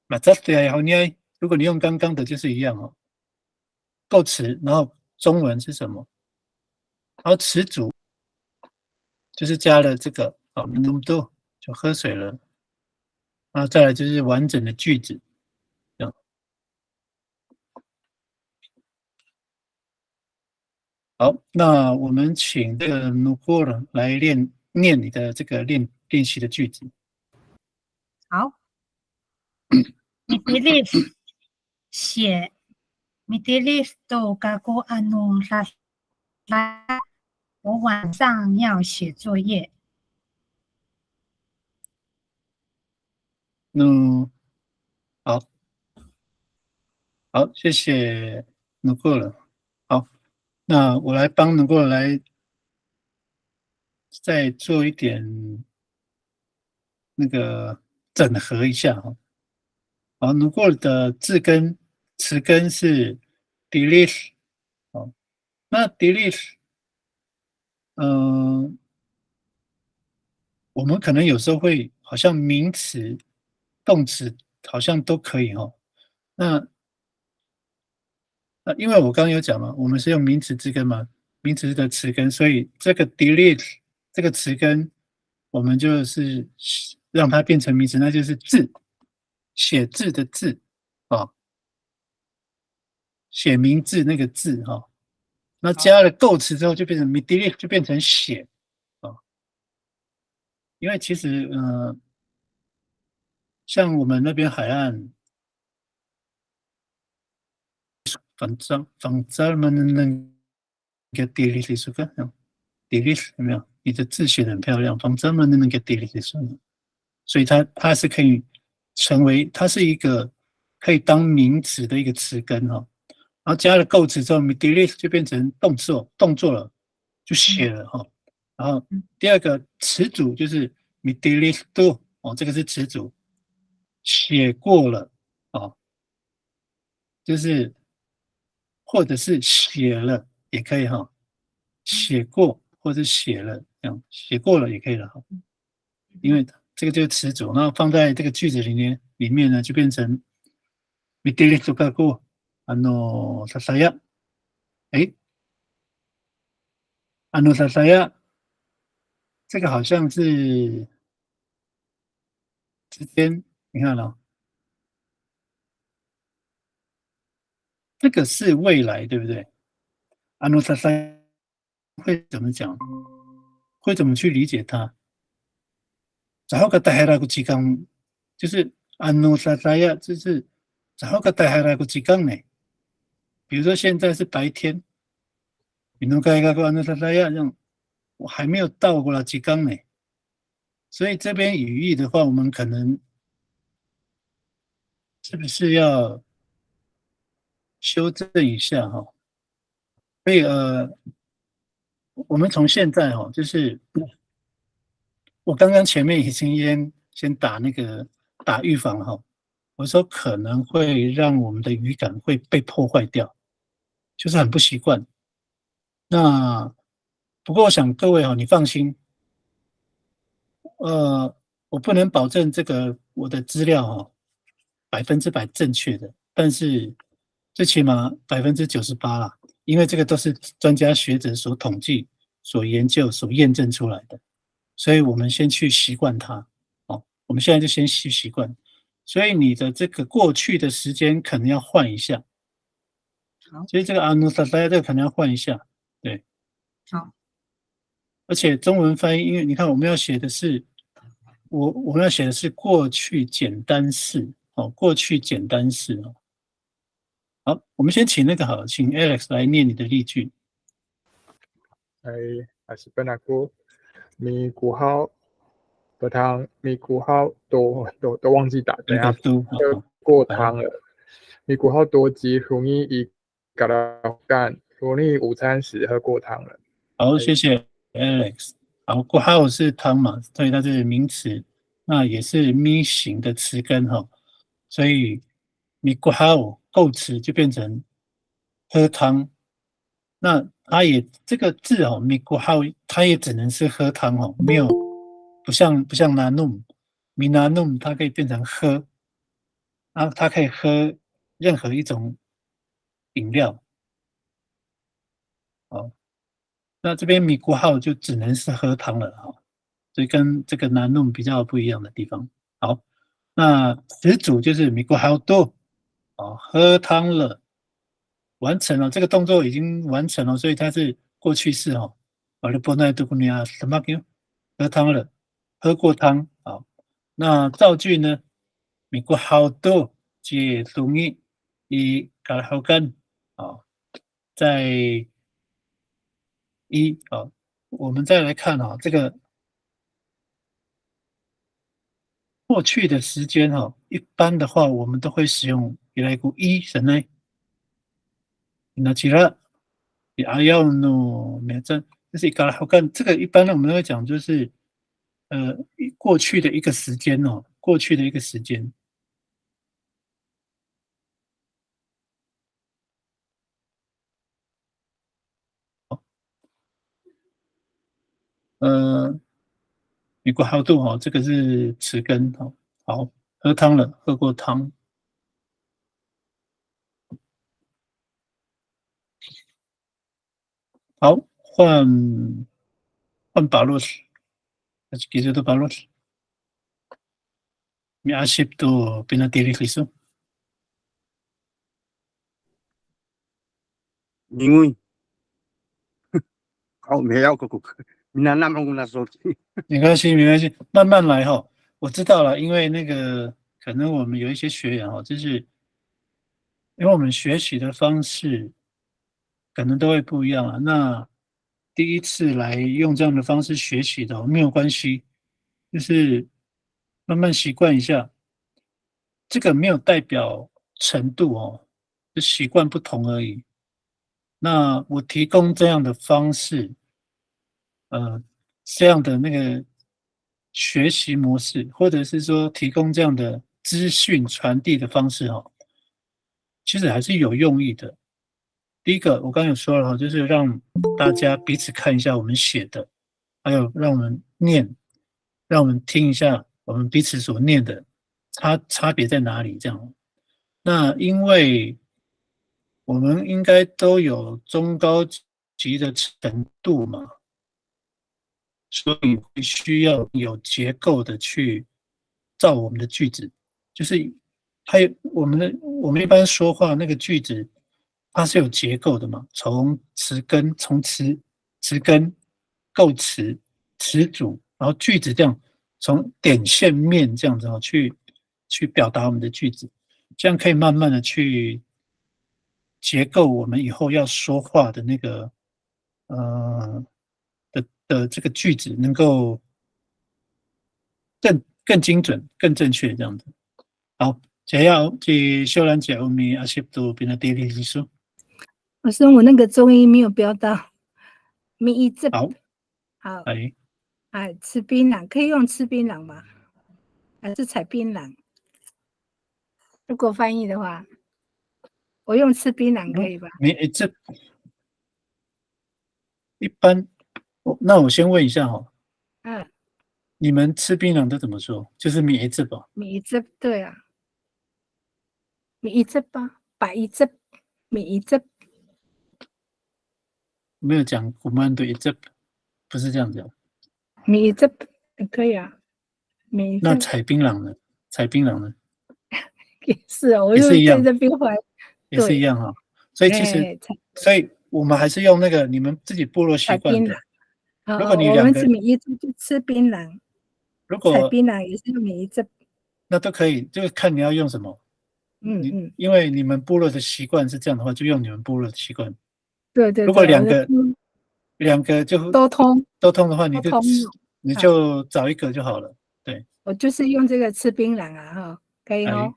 马扎对啊，好你如果你用刚刚的就是一样哦，构词，然后中文是什么？然后词组就是加了这个哦，那么多就喝水了，然后再来就是完整的句子，这样。好，那我们请这个 Nukor 来念你的这个练习的句子。 好，Mitilif 写 Mitilif do gago anu la，我晚上要写作业。 好，好，谢谢 Nukor。好，那我来帮Nukor来再做一点那个整合一下哈。好，Nukor的字根词根是 delete， 好，那 delete， 我们可能有时候会好像名词、动词好像都可以哈。那因为我刚刚有讲嘛，我们是用名词字根嘛，名词的词根，所以这个 delete 这个词根，我们就是让它变成名词，那就是字，写字的字啊，写名字那个字哈。那加了构词之后，就变成 delete， 就变成写啊。因为其实像我们那边海岸，仿照们那个 delete 是个 delete 有没有？你的字写得很漂亮，仿照们那个 delete 是，所以它是可以成为，它是一个可以当名词的一个词根哈。然后加了构词之后 delete 就变成动作了，就写了哈。然后第二个词组就是 delete do 哦，这个是词组，写过了哦，就是或者是写了也可以哈，写过或者写了这样，写过了也可以了哈，因为这个就是词组，那放在这个句子里面呢，就变成 delete とかこうささやささや，这个好像是之间，你看了、这个是未来，对不对？ささや会怎么讲？会怎么去理解它？然后个带下来个几缸，就是ささや，就是然后个带下来个几缸呢？比如说现在是白天，你能盖个ささや，这样我还没有到过了几缸呢。所以这边语义的话，我们可能是不是要修正一下哈？所以我们从现在哈，就是我刚刚前面已经先打预防了哈。我说可能会让我们的语感会被破坏掉，就是很不习惯。那不过我想各位哈，你放心，我不能保证这个我的资料哈100%正确的，但是最起码98%啦，因为这个都是专家学者所统计、所研究、所验证出来的，所以我们先去习惯它。哦，我们现在就先去习惯。所以你的这个过去的时间可能要换一下。 好， 所以这个ささや这个可能要换一下。对。 好。 而且中文翻译，因为你看我们要写的是我们要写的是过去简单式哦，过去简单式哦。好，我们先请请 Alex 来念你的例句。 还是本来过咪古号的汤，咪古号都忘记打，等下就过汤了。咪古号多吉容易一搞到干，容易午餐时喝过汤了。 好，谢谢 Alex。好，过号是汤嘛，所以它是名词，那也是咪型的词根哈，所以咪过号构词就变成喝汤。那它也这个字哦，咪过号它也只能是喝汤哦，没有不像拿弄，米拿弄它可以变成喝。 然后它可以喝任何一种饮料。好，那这边米古号就只能是喝汤了啊，所以跟这个南弄比较不一样的地方。好，那词组就是米古号多，哦，喝汤了，完成了，这个动作已经完成了，所以它是过去式哦。我的波奈杜古尼亚什么叫喝汤了，喝过汤啊。那造句呢？米古号多解容易以搞好干啊，在啊，我们再来看这个过去的时间一般的话我们都会使用原来股神呢，那其他也要呢，没真就是搞好干，这个一般呢我们都会讲就是过去的一个时间过去的一个时间。米国好度这个是词根好，喝汤了，喝过汤。好，换巴洛斯，那就给这个巴洛斯。米阿西都变成地理历史。 因为好没有个闽南那么跟他说， 没关系，没关系，慢慢来哈。我知道了，因为那个可能我们有一些学员就是因为我们学习的方式可能都会不一样啊。那第一次来用这样的方式学习的没有关系，就是慢慢习惯一下。这个没有代表程度就习惯不同而已。那我提供这样的方式，这样的那个学习模式，或者是说提供这样的资讯传递的方式其实还是有用意的。第一个，我刚才有说了就是让大家彼此看一下我们写的，还有让我们念，让我们听一下我们彼此所念的差别在哪里这样。那因为我们应该都有中高级的程度嘛，所以会需要有结构的去造我们的句子，就是还有我们一般说话那个句子，它是有结构的嘛，从词根、词根、构词、词组，然后句子这样从点线面这样子去表达我们的句子，这样可以慢慢的去结构我们以后要说话的那个的这个句子能够更精准、更正确这样子。好，接下来是小兰姐，我们阿西都变成第一技术。 老师，我那个中音没有标到，咪一字。 好， 好，吃槟榔可以用吃槟榔吗？还是采槟榔？如果翻译的话，我用吃槟榔可以吧？ 咪一字，一般，那我先问一下你们吃槟榔都怎么说？就是米一字吧？ 米一字，对啊，米一字吧，白一字，米一字。 没有讲古曼对一字，不是这样讲。 米一字可以啊，米一字。 那采槟榔呢？采槟榔呢？ 也是啊，我也是一样， 这边怀， 也是一样所以其实，所以我们还是用那个你们自己部落习惯的。如果你我们吃米一字就吃槟榔， 如果采槟榔也是米一字， 那都可以，就是看你要用什么。因为你们部落的习惯是这样的话，就用你们部落的习惯。 对。 如果两个就都通的话，你就找一个就好了。对， 我就是用这个吃槟榔啊可以好。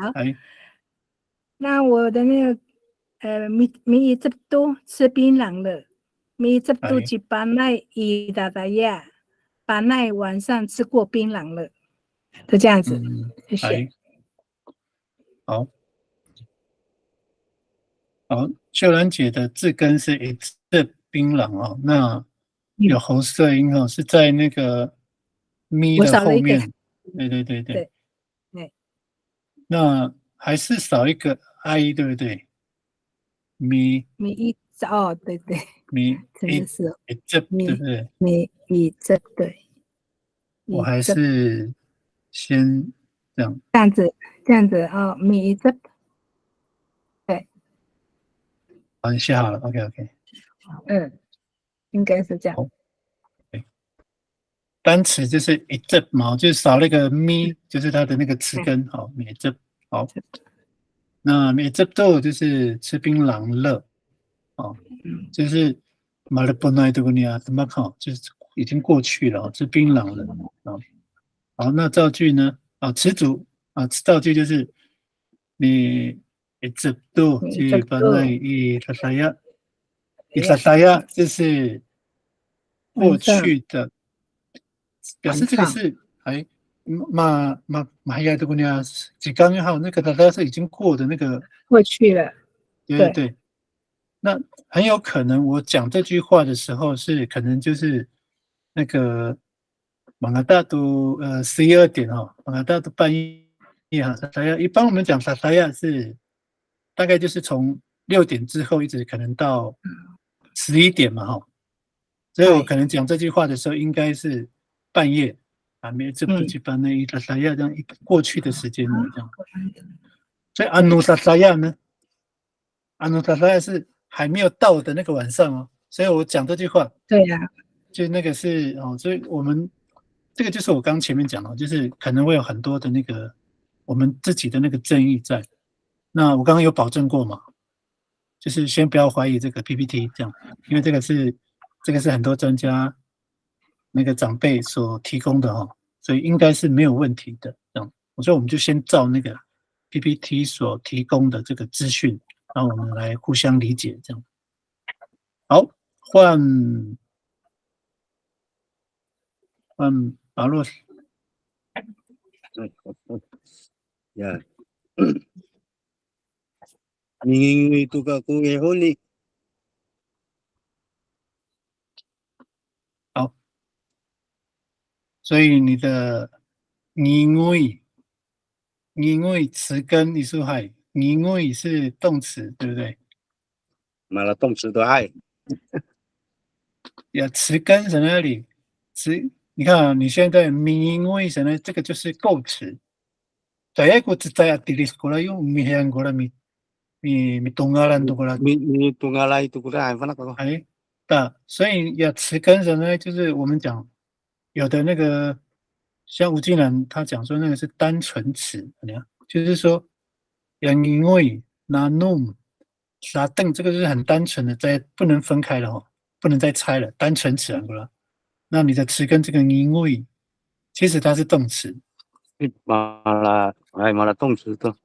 那我的那个米一直都吃槟榔了，米一直都去巴奈伊达达亚，巴奈晚上吃过槟榔了，就这样子。谢谢。 好，秀兰姐的字根是一字槟榔那有喉塞音是在那个咪的后面。对。那还是少一个 i， 对不对？米一哦，对对， 米真的是这对不对？ 米这对， 我还是先这样。 这样子哦，米这对， 好，你写好了 ，OK， 应该是这样。 单词就是一只毛，就是少了一个咪，就是它的那个词根。好，米这好。那米这豆就是吃槟榔了，哦，就是马来波奈多尼亚怎么看？就是已经过去了，吃槟榔了。好，那造句呢？词组造句就是你一直都去把那伊萨萨亚，伊萨萨亚就是过去的，表示这个是马亚多尼亚几刚好那个他是已经过的那个过去了， 对。那很有可能我讲这句话的时候是可能就是那个马拉大都12点马拉大都半夜萨萨亚，一般我们讲萨萨亚是大概就是从6点之后一直可能到11点嘛所以我可能讲这句话的时候应该是半夜没这不去把那一萨萨亚这样一过去的时间了这样，所以安努萨萨亚呢，安努萨萨亚是还没有到的那个晚上所以我讲这句话， 对呀， 就那个是所以我们这个就是我刚前面讲的，就是可能会有很多的那个我们自己的那个争议在。那我刚刚有保证过嘛，就是先不要怀疑这个 PPT 这样，因为这个是很多专家那个长辈所提供的所以应该是没有问题的这样。所以我们就先照那个 PPT 所提供的这个资讯。让我们来互相理解，这样。好，换巴洛斯。 Ya. Mingingi itu ka kung ehoni. 好，所以你的因为词根你说还因为是动词，对不对 ？Malah动词都爱。 呀，词根在那里？你看你现在因为什么？这个就是构词。Saya ikut saya tulis sekolah yuk mihian sekolah mi tunggalan tu sekolah。 mi tunggalan itu sekolah apa nak kau？ 所以呀，词根什么？就是我们讲有的那个，像吴敬然他讲说那个是单纯词，就是说因为那弄啥凳，这个是很单纯的，不能分开了不能再拆了，单纯词了。那你的词根这个因为，其实它是动词。 malah动词的。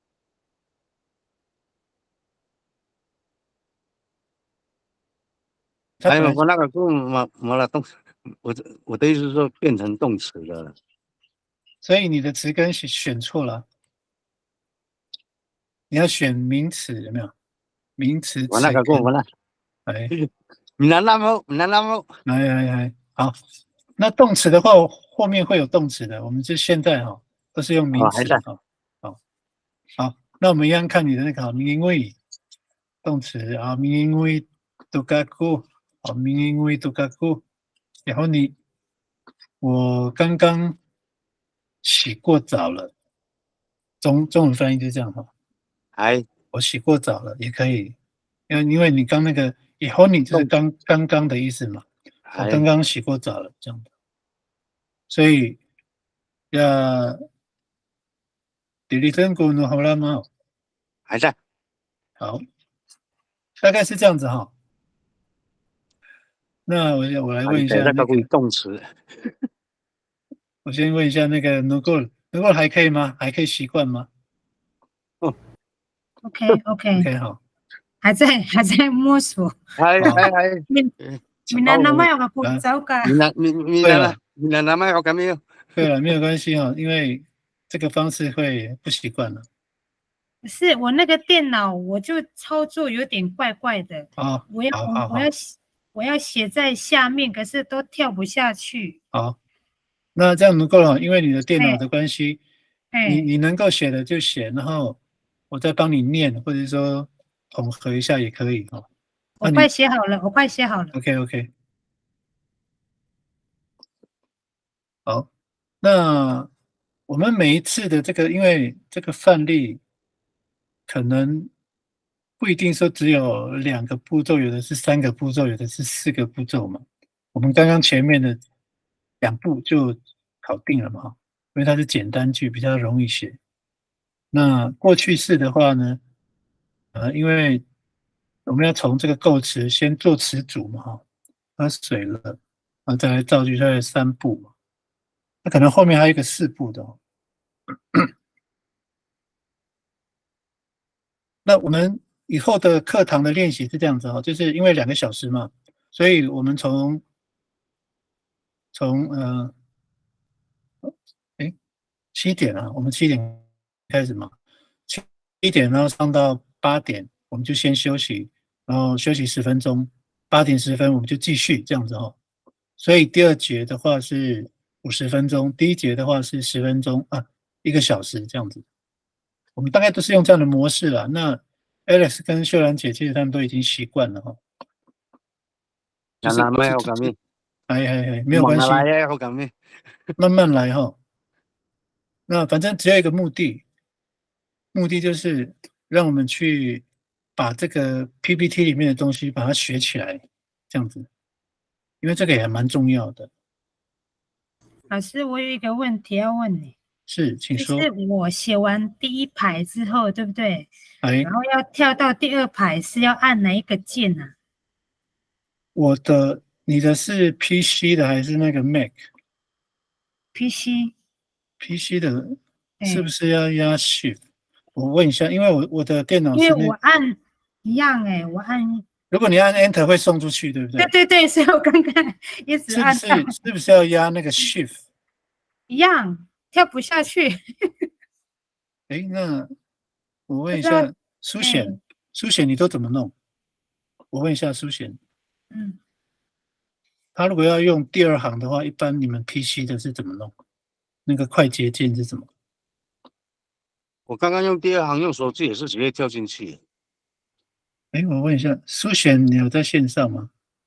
我那个malah动词，我的意思是说变成动词了。 所以你的词根选错了，你要选名词，有没有？名词词根。 我那。 来，好。那动词的话，后面会有动词的，我们就现在都是用名词。好，那我们一样看你的那个因为动词因为读嘎古因为读嘎古，然后我刚刚洗过澡了，中文翻译就这样我洗过澡了也可以，因为你刚那个以后你就是刚刚的意思嘛。我刚刚洗过澡了，这样的，所以dilisan ko no hula ma 还在。 好，大概是这样子那我来问一下那个动词。 我先问一下那个 Nugol 还可以吗？还可以习惯吗 ？OK 好， 还在摸索。 还。 Mina nama yang aku tahu kan？ Mina nama yang kami有。 对了，没有关系因为这个方式会不习惯了。 是我那个电脑，我就操作有点怪怪的。我要写在下面，可是都跳不下去。 好，那这样能够了，因为你的电脑的关系，你能够写的就写，然后我再帮你念，或者说统合一下也可以哈。 我快写好了，我快写好了。 OK， 好，那我们每一次的这个，因为这个范例可能不一定说只有2个步骤，有的是3个步骤，有的是4个步骤嘛。我们刚刚前面的2步就搞定了嘛，因为它是简单句，比较容易写。那过去式的话呢，因为我们要从这个构词先做词组嘛，喝水了，然后再来造句，大概3步嘛。那可能后面还有一个4步的哦。那我们以后的课堂的练习是这样子哦，就是因为2个小时嘛，所以我们从7点啊，我们7点开始嘛，7点然后上到8点，我们就先休息，然后休息10分钟，8点10分我们就继续这样子哦。所以第2节的话是50分钟，第1节的话是10分钟啊，1个小时这样子。我们大概都是用这样的模式啦。那 Alex 跟秀兰姐其实他们都已经习惯了哈。就是没有关系，慢慢来哈。那反正只有一个目的就是让我们去把这个 PPT 里面的东西把它学起来，这样子，因为这个也蛮重要的。 老师，我有一个问题要问你。 是，请说。 就是我写完第1排之后，对不对？ 然后要跳到第2排，是要按哪一个键呢？ 你的是 PC 的还是那个 Mac？PC 的是不是要压 Shift？我问一下，因为我的电脑是因为我按一样我按。 如果你按 Enter 会送出去，对不对？ 对，所以我刚刚一直按。 是不是要压那个 Shift？ 一样。跳不下去。 那我问一下，书显你都怎么弄？我问一下书显。他如果要用第2行的话，一般你们 PC 的是怎么弄？那个快捷键是什么？ 我刚刚用第2行用手机也是直接跳进去。 我问一下，书显你有在线上吗？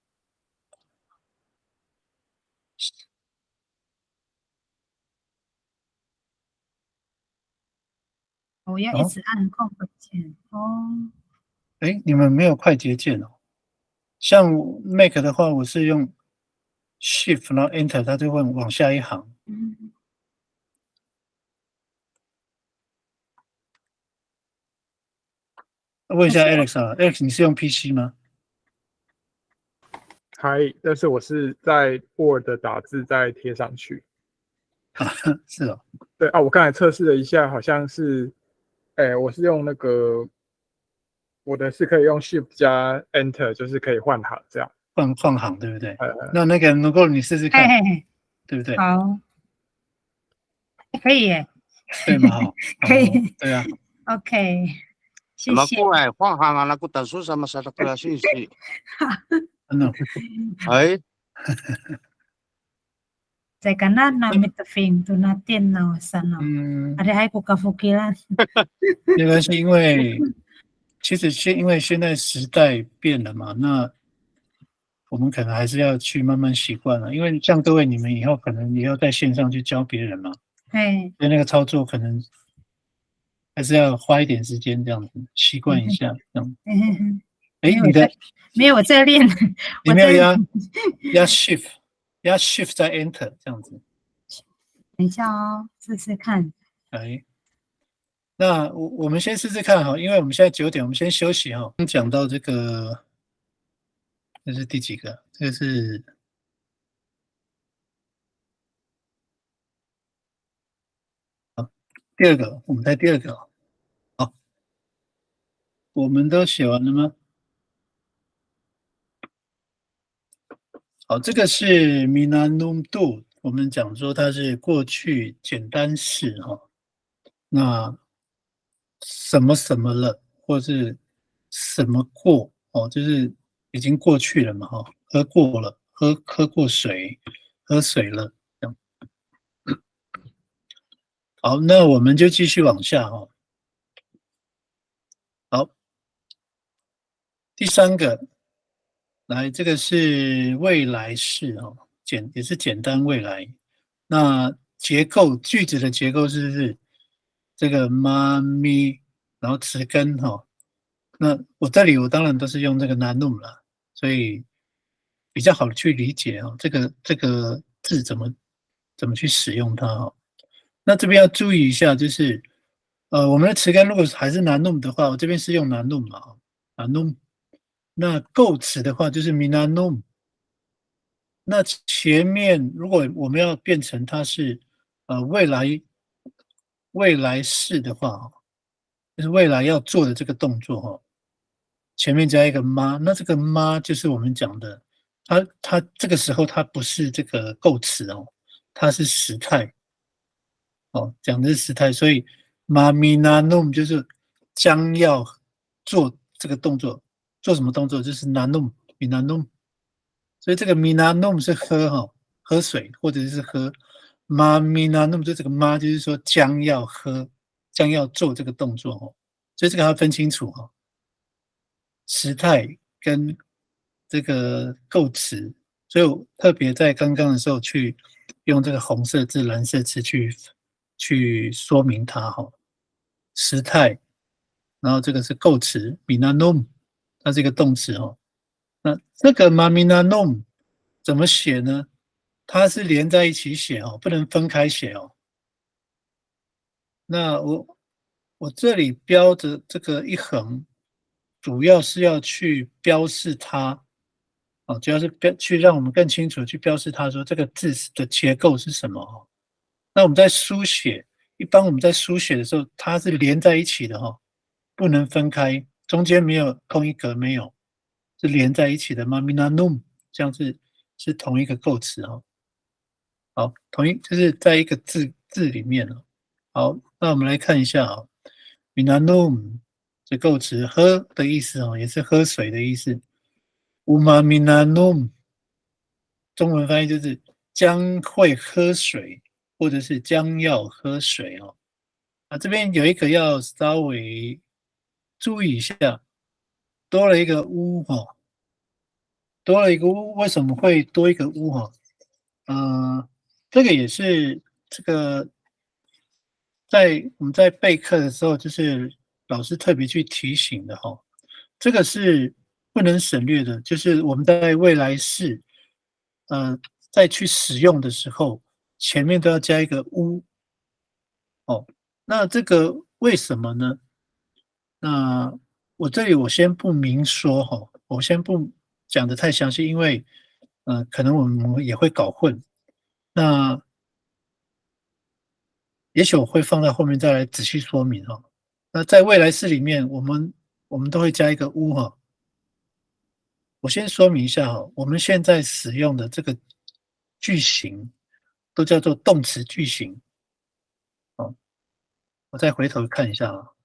我要一直按空格键你们没有快捷键哦。像 Mac 的话，我是用 Shift 然后 Enter， 它就会往下一行。问一下 Alex 啊 ，Alex 你是用 PC 吗？ 但是我是在 Word 打字再贴上去。 是哦。 对啊，我刚才测试了一下，好像是。我是用那个，我的是可以用 Shift 加 Enter， 就是可以换行这样。 换行对不对？那个能够你试试看，对不对？ 好，可以耶。 对吗？ 可以。 对啊。 OK， 谢谢。 过来换行啊，那个等数什么啥的都要信息。 Teka na metafing to na tinaw sana. Ada hai ko kafukilan。 没关系，因为其实因为现在时代变了嘛，那我们可能还是要去慢慢习惯了。因为像各位你们以后可能也要在线上去教别人嘛，所以那个操作可能还是要花一点时间这样子习惯一下这样。你的没有我在练， 你没有压 Shift 再 Enter 这样子。 等一下哦，试试看。 那我们先试试看哈，因为我们现在9点，我们先休息哈。讲到这个，这是第几个？这个是第2个，我们在第2个。好，我们都写完了吗？好，这个是 Minanum Do， 我们讲说它是过去简单式哈。那什么什么了，或是什么过就是已经过去了嘛喝过了，喝过水，喝水了这样。好，那我们就继续往下第三个，来，这个是未来式哦，也是简单未来。那结构句子的结构是不是这个妈咪，然后词根哈？那我这里我当然都是用这个 nanum 了，所以比较好去理解哦。这个字怎么去使用它哈？那这边要注意一下，就是我们的词根如果还是 nanum 的话，我这边是用 nanum 嘛 nanum。那构词的话就是 minanum。那前面如果我们要变成它是未来式的话，就是未来要做的这个动作哈，前面加一个妈，那这个妈就是我们讲的，它这个时候它不是这个构词哦，它是时态哦，讲的是时态，所以 maminanum 就是将要做这个动作，做什么动作就是 nanum minanum。所以这个 minanum 是喝哈，喝水或者是喝 ma minanum， 就这个 ma 就是说将要喝，将要做这个动作哦，所以这个要分清楚哈，时态跟这个构词，所以我特别在刚刚的时候去用这个红色字、蓝色字去说明它哈，时态，然后这个是构词 minanum， 它是一个动词哦。那这个 maminanum 怎么写呢？它是连在一起写哦，不能分开写哦。那我这里标的这个一横，主要是要去标示它，哦，主要是去让我们更清楚去标示它说这个字的结构是什么哦。那我们在书写，一般我们在书写的时候，它是连在一起的哈，不能分开，中间没有空一格，没有。是连在一起的 maminanum， 这样是同一个构词哦。好，就是在一个字里面哦。好，那我们来看一下啊 minanum 这构词喝的意思哦，也是喝水的意思。uma minanum 中文翻译就是将会喝水，或者是将要喝水哦。啊，这边有一个要稍微注意一下，多了一个乌哈。多了一个屋，为什么会多一个屋哈？这个也是这个我们在备课的时候，就是老师特别去提醒的哈。这个是不能省略的，就是我们在未来式，再去使用的时候，前面都要加一个屋哦。那这个为什么呢？那我这里我先不明说哈，我先不讲的太详细，因为可能我们也会搞混。那也许我会放在后面再来仔细说明哈。那在未来式里面，我们都会加一个乌哈。我先说明一下哈，我们现在使用的这个句型都叫做动词句型。哦，我再回头看一下啊。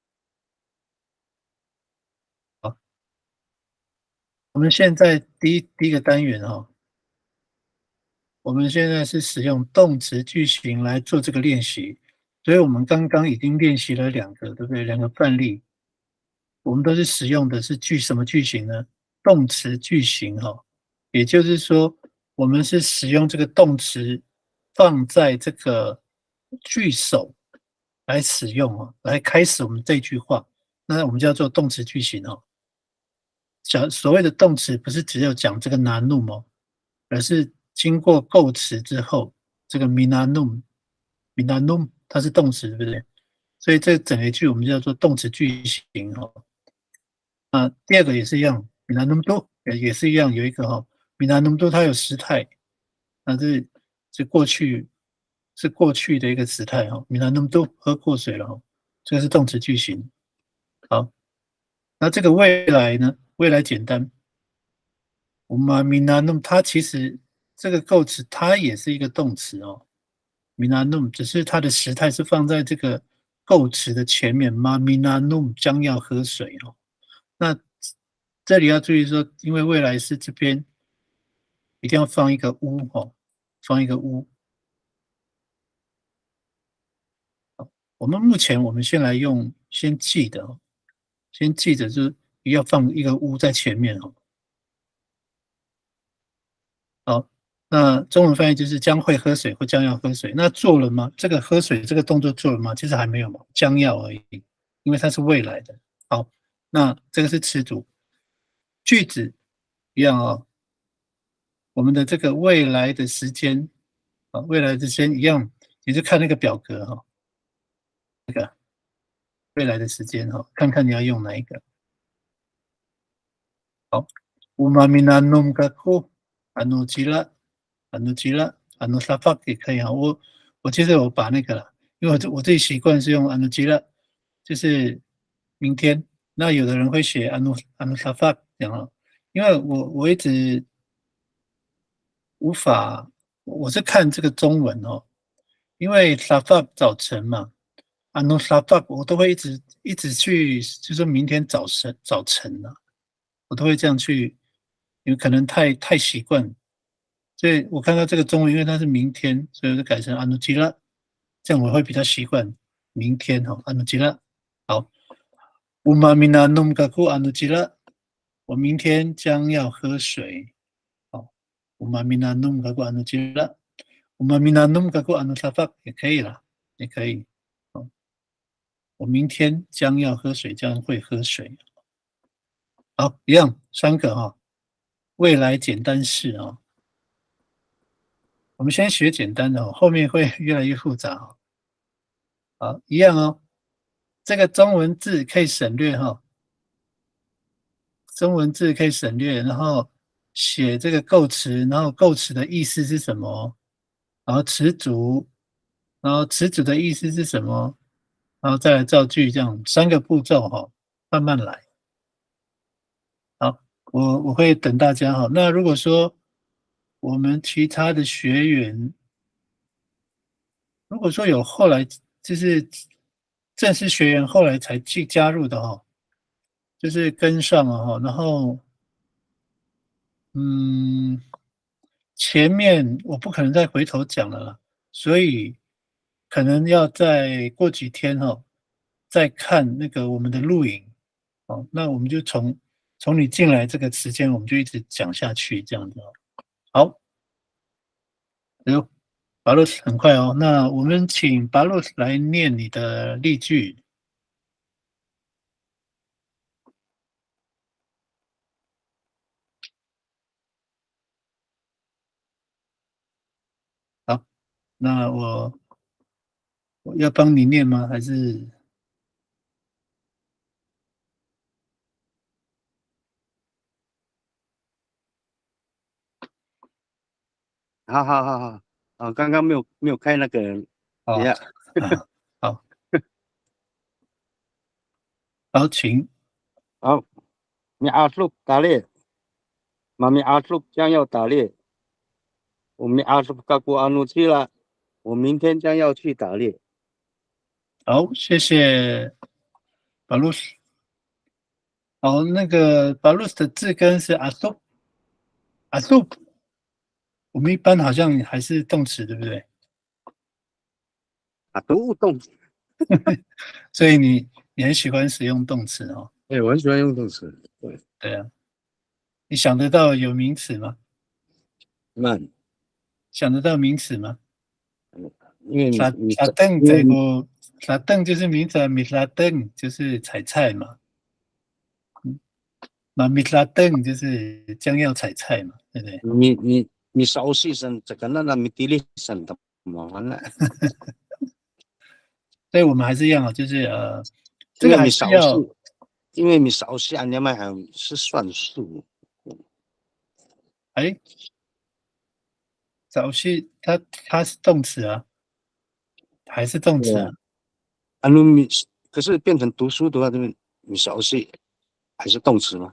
好，我们现在第一个单元哈。我们现在是使用动词句型来做这个练习，所以我们刚刚已经练习了2个，对不对？2个范例，我们都是使用的是什么句型呢？动词句型哈，也就是说，我们是使用这个动词放在这个句首来使用哦，来开始我们这句话，那我们叫做动词句型哦。所谓的动词不是只有讲这个nanum哦，而是经过构词之后，这个 minanum 它是动词，对不对？所以这整一句我们叫做动词句型哦。第二个也是一样 minanum do 也是一样，有一个minanum do 它有时态，那是过去的一个时态minanum do 喝过水了这个是动词句型。好，那这个未来呢？未来简单，我们 minanum 它其实这个构词它也是一个动词哦 minanum 只是它的时态是放在这个构词的前面 minanum 将要喝水哦。那这里要注意说，因为未来式这边一定要放一个乌哦，放一个乌。我们目前先来先记得就是要放一个乌在前面哦。好，那中文翻译就是将会喝水或将要喝水。那做了吗？这个喝水这个动作做了吗？其实还没有嘛，将要而已，因为它是未来的。好，那这个是词组，句子一样哦。我们的这个未来的时间啊，未来的时间一样，你就看那个表格哈，那个未来的时间哈，看看你要用哪一个。好，umaminanum kaku anujila anusafak 也可以哈。我其实我把那个了，因为我自己习惯是用 anujila， 就是明天。那有的人会写 anusafak 这样哈，因为我一直无法，我是看这个中文哦，因为 safak 早晨嘛，anusafak 我都会一直去，就是明天早晨啊。我都会这样去，因为可能太习惯，所以我看到这个中文，因为它是明天，所以我就改成安努吉拉，这样我会比较习惯明天哈，安努吉拉。好，乌玛米纳努嘎库安努吉拉，我明天将要喝水。好，乌玛米纳努嘎库安努吉拉，乌玛米纳努嘎库安努沙发也可以啦，也可以。好，我明天将要喝水，将会喝水。好，一样3个哈，未来简单式啊。我们先学简单的哦，后面会越来越复杂哦。好，一样哦。这个中文字可以省略哈，中文字可以省略，然后写这个构词，然后构词的意思是什么，然后词组，然后词组的意思是什么，然后再来造句，这样3个步骤哈，慢慢来。好，我会等大家哈。那如果说我们其他的学员，如果说有后来就是正式学员后来才去加入的哈，就是跟上了哈，然后前面我不可能再回头讲了啦，所以可能要再过几天哈，再看那个我们的录影哦，那我们就从你进来这个时间，我们就一直讲下去这样子哦。好，巴洛斯很快哦，那我们请巴洛斯来念你的例句。好，那我要帮你念吗？还是？ 好，刚刚没有开那个，等一下， 好，好，请。 好，米阿叔打猎，妈咪阿叔将要打猎，我们阿叔嘎古阿努去了，我明天将要去打猎。 好，谢谢巴鲁斯。好，那个巴鲁斯的字根是阿苏，阿苏。我们一般好像还是动词，对不对？ 啊，都动词。 所以你很喜欢使用动词哦。 对，我很喜欢用动词。 对啊，你想得到有名词吗？ 慢。 想得到名词吗？ 因为沙凳这个沙凳就是名词，米沙凳就是采菜嘛。那米沙凳就是将要采菜嘛，对不对？ 你少细声，这个那米地里声的麻烦了。 所以我们还是一样啊，就是这个还是要， 因为你少细按你们还是算数。 哎，少细它是动词啊，还是动词啊？ 可是变成读书的话，就是你少细还是动词吗？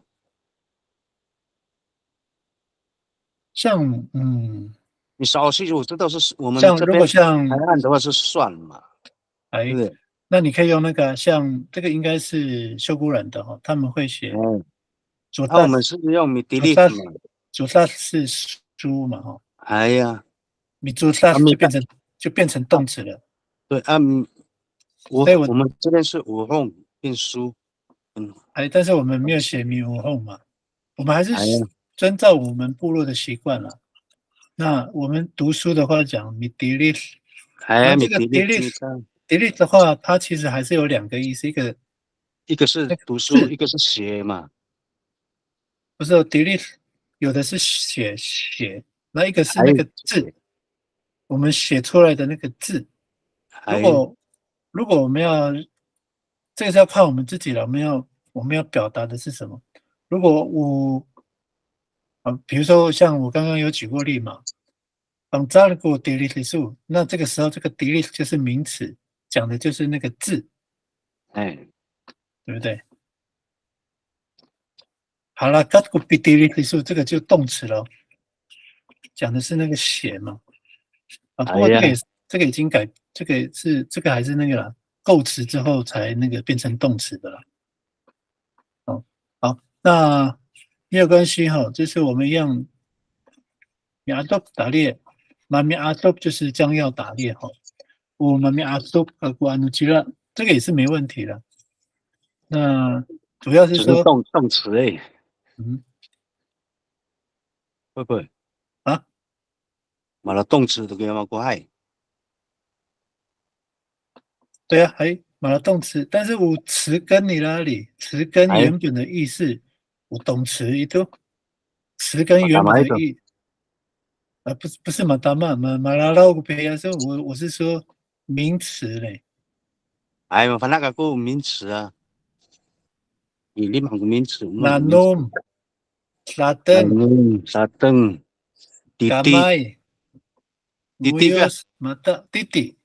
像你少细我知道是我们像这边如果像台湾的话是算嘛， 哎， 对不对？ 那你可以用那个像这个应该是秀姑峦的哈，他们会写左那我们是用米地利嘛， 左萨是书嘛哈。 哎呀， 米左萨就变成动词了。 对啊，我们这边是五凤变书， 但是我们没有写米五后嘛，我们还是哎呀遵照我们部落的习惯了。那我们读书的话讲米迪利，然后这个迪利的话，它其实还是有2个意思， 一个是读书，一个是学嘛。 不是迪利，有的是写，那一个是那个字，我们写出来的那个字。如果我们要，这个是要看我们自己了，我们要表达的是什么？如果比如说像我刚刚有举过例嘛，当扎了过 delete 数，那这个时候这个 delete 就是名词，讲的就是那个字，对不对？好了 ，got to be delete 数，这个就动词了，讲的是那个写嘛。不过这个已经改，这个还是那个了，构词之后才那个变成动词的了。好，那没有关系哈，就是我们一样，米阿多打猎，马米阿多就是将要打猎哈。我马米阿多古安努吉了，这个也是没问题的。那主要是说动词会不会啊？ 马了动词都给嘛过害。 对啊，还马了动词，但是我词根你那里，词根原本的意思，我动词一都，词根原本的意，不是马达马拉拉古培亚，是我是说名词嘞。 嘛，反正个个名词啊，你立马个名词。 那侬，沙登，弟弟个， 马达弟弟，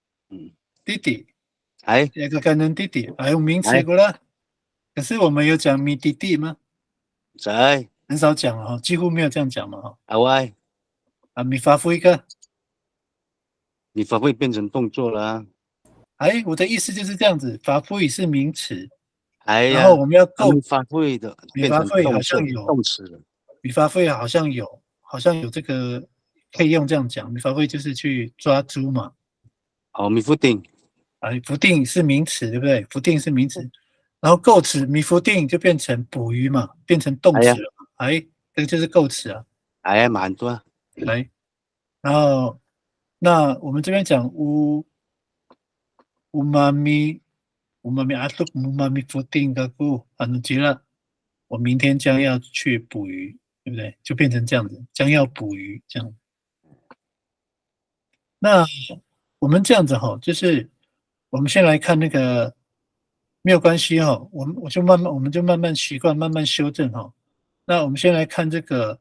那个可能弟弟，还用名词过了。可是我们有讲米弟弟吗？ 在很少讲了哈，几乎没有这样讲嘛哈。米发挥一个， 你发挥变成动作了。 我的意思就是这样子，发挥是名词， 然后我们要发挥的， 米发挥好像有动词了。 米发挥好像有这个可以用这样讲，米发挥就是去抓猪嘛。 米福定， 福定是名词，对不对？福定是名词，然后构词米福定就变成捕鱼嘛，变成动词了。这个就是构词啊。 蛮多。 然后那我们这边讲乌妈咪阿苏乌妈咪福定的故很急了，我明天将要去捕鱼，对不对？就变成这样子，将要捕鱼这样。那我们这样子哈，就是我们先来看那个没有关系哈，我们就慢慢习惯，慢慢修正哈。那我们先来看这个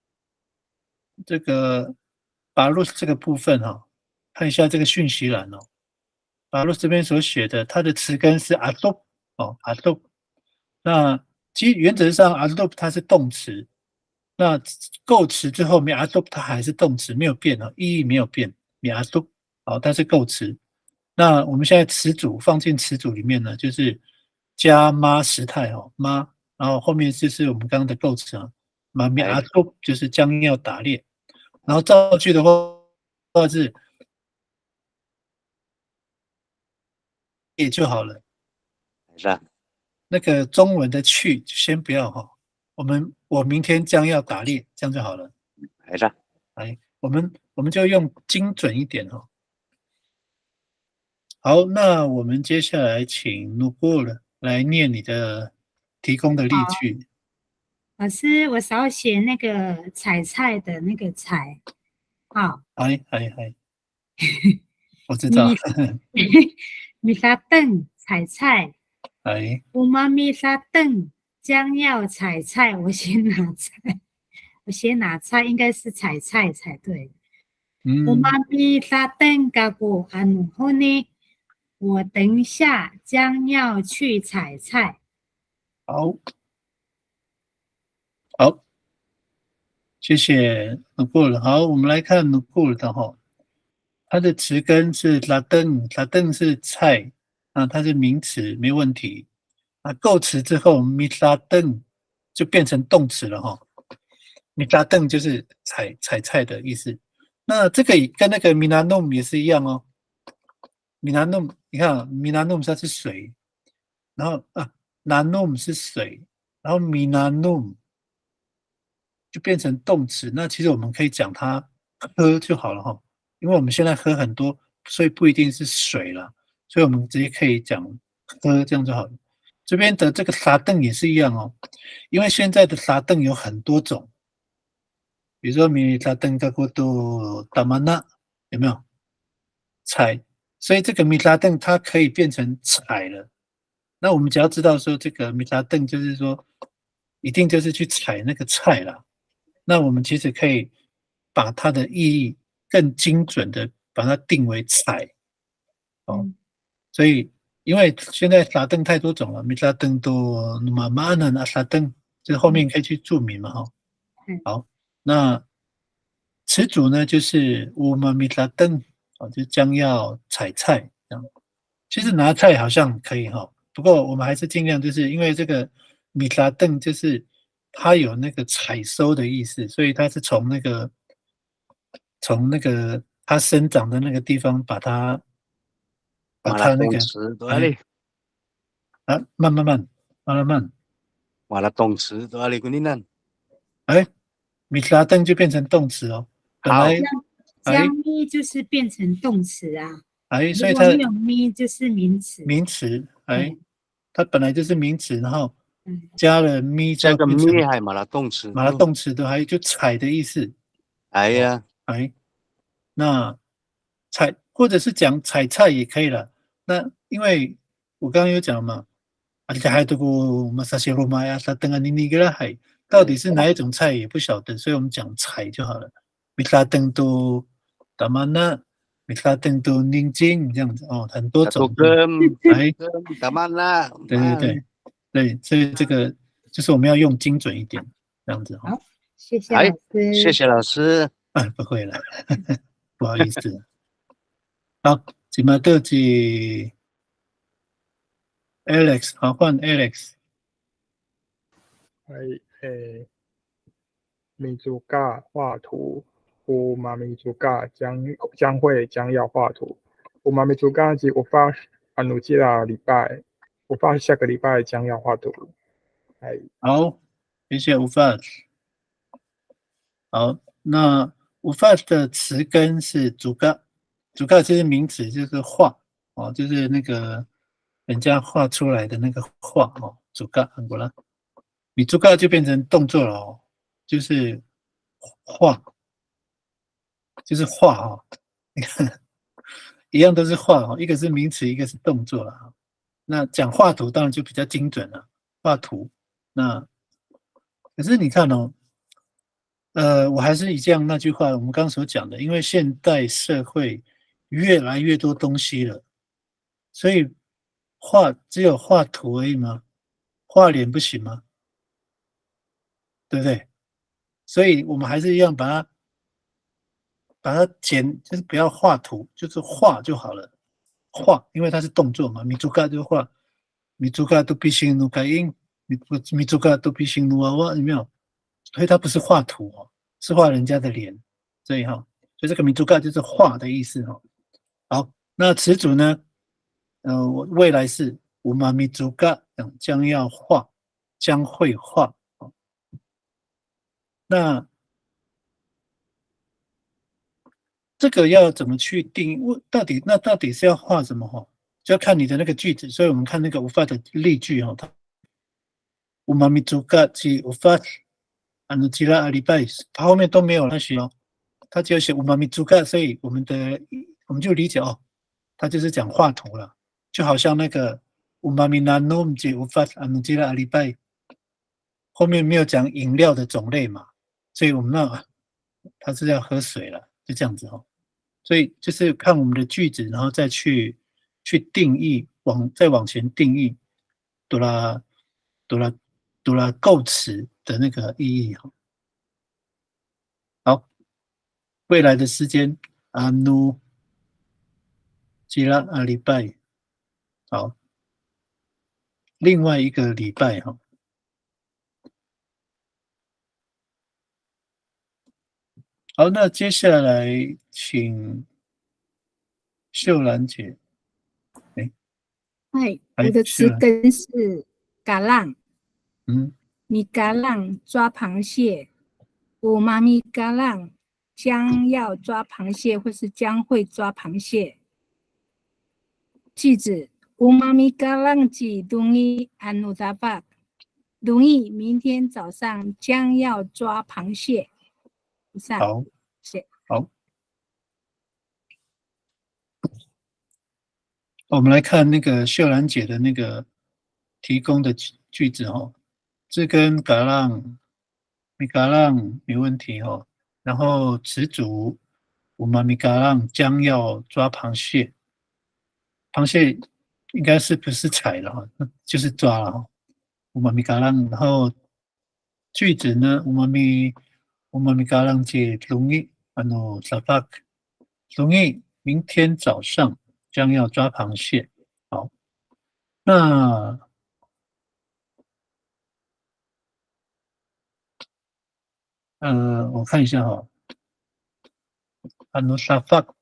巴路这个部分哈，看一下这个讯息栏哦。巴路这边所写的，它的词根是 adopt 哦 ，adopt。那原则上 adopt 它是动词，那构词之后没 adopt 它还是动词，没有变哦，意义没有变，没 adopt 好，它是构词。那我们现在词组放进词组里面呢，就是加妈时态哦，妈，然后后面就是我们刚刚的构词啊，妈咪阿多就是将要打猎，然后造句的话是也就好了， 是啊， 那个中文的去先不要哈，我明天将要打猎，这样就好了， 是啊， 我们就用精准一点哈。好，那我们接下来请努过了来念你的提供的例句。 老师，我少写那个采菜的那个采，好。 我知道。 米沙顿采菜。乌妈咪沙顿将要采菜，我写哪菜应该是采菜才对。乌妈咪沙顿嘎古阿努后呢？我等一下将要去采菜。 好，谢谢努过了。好，我们来看努过了的哈，它的词根是拉登是菜啊，它是名词没问题啊。构词之后米拉登就变成动词了哈，米拉登就是采菜的意思。那这个跟那个米拿弄也是一样哦。米拿弄，你看米拿弄它是水，然后 nanum 是水，然后 minanum 就变成动词。那其实我们可以讲它喝就好了哈，因为我们现在喝很多，所以不一定是水了，所以我们直接可以讲喝，这样就好了。这边的这个沙凳也是一样哦，因为现在的沙凳有很多种，比如说米沙凳嘎古多达玛纳，有没有？踩，所以这个米沙凳它可以变成踩了。那我们只要知道说这个米沙凳就是说，一定就是去踩那个菜啦。那我们其实可以把它的意义更精准的把它定为踩哦。所以因为现在沙凳太多种了，米沙凳多马马呢那沙凳，就是后面可以去注明嘛哈。好，那词组呢就是我们米沙凳哦，就将要采菜这样。其实拿菜好像可以哈，不过我们还是尽量就是因为这个米沙凳就是它有那个采收的意思，所以它是从那个它生长的那个地方把它那个慢马拉动词多里古尼nan， 米沙凳就变成动词哦，本来将咪就是变成动词啊， 所以它没有咪就是名词， 它本来就是名词，然后加了咪就变成咪还马拉动词的，还有就踩的意思。那采或者是讲采菜也可以了。那因为我刚刚有讲嘛，到底是哪一种菜也不晓得，所以我们讲采就好了。米拉登都达玛纳，米拉登都宁津这样子哦，很多种。 达玛纳， 对，所以这个就是我们要用精准一点，这样子哈。 好，谢谢老师。 谢谢老师。 不会了，不好意思。好，今麦到是 Alex， 好，换 Alex。 米祖嘎画图，乌马米祖嘎将要画图，乌马米祖嘎及我发努基拉礼拜，我发下个礼拜将要画图。 好，谢谢吴发。好，那吴发的词根是祖嘎，祖嘎就是名词，就是画哦，就是那个人家画出来的那个画哦，祖嘎很过来，米祖嘎就变成动作了哦，就是画，哦，你看一样都是画哦，一个是名词，一个是动作了。那讲画图当然就比较精准了，画图。那可是你看哦。我还是以这样那句话，我们刚刚所讲的，因为现代社会越来越多东西了，所以只有画图而已吗？画脸不行吗？对不对？所以我们还是一样把它就是不要画图，就是画就好了。画，因为它是动作嘛，米祖嘎就画，米祖嘎都必须努改音，米祖嘎都必须努娃娃，有没有？所以它不是画图哦。是画人家的脸，所以这个米祖嘎就是画的意思哈。好，那词组呢？未来是乌玛米祖嘎将要画，将会画。那这个要怎么去定义？到底是要画什么哈？就要看你的那个句子。所以我们看那个无法的例句哈，乌玛米祖嘎及无法。吉拉阿里拜，它后面都没有那些哦，它只有写乌玛米祖嘎，所以我们就理解哦，它就是讲画图了，就好像那个乌玛米纳诺姆吉乌法吉拉阿里拜，后面没有讲饮料的种类嘛，所以我们它是要喝水了，就这样子哦，所以就是看我们的句子，然后再去定义，再往前定义，多拉构词的那个意义哈。好，未来的时间阿努吉拉阿礼拜，好，另外一个礼拜哈。好，那接下来请秀兰姐。 嗨，我的词根是嘎浪，米嘎浪抓螃蟹，我妈咪嘎浪将要抓螃蟹，或是将会抓螃蟹。句子：我妈咪嘎浪吉东伊安努达巴，东伊明天早上将要抓螃蟹。以上。 好，好。我们来看那个秀兰姐的那个提供的句子哦，这跟嘎浪、米嘎浪没问题哦。然后词组，我们米嘎浪将要抓螃蟹，螃蟹应该是不是采了哈，就是抓了哈。我们米嘎浪，然后句子呢，我们米嘎浪姐容易sabak，容易明天早上将要抓螃蟹。好，那我看一下哈，sabak。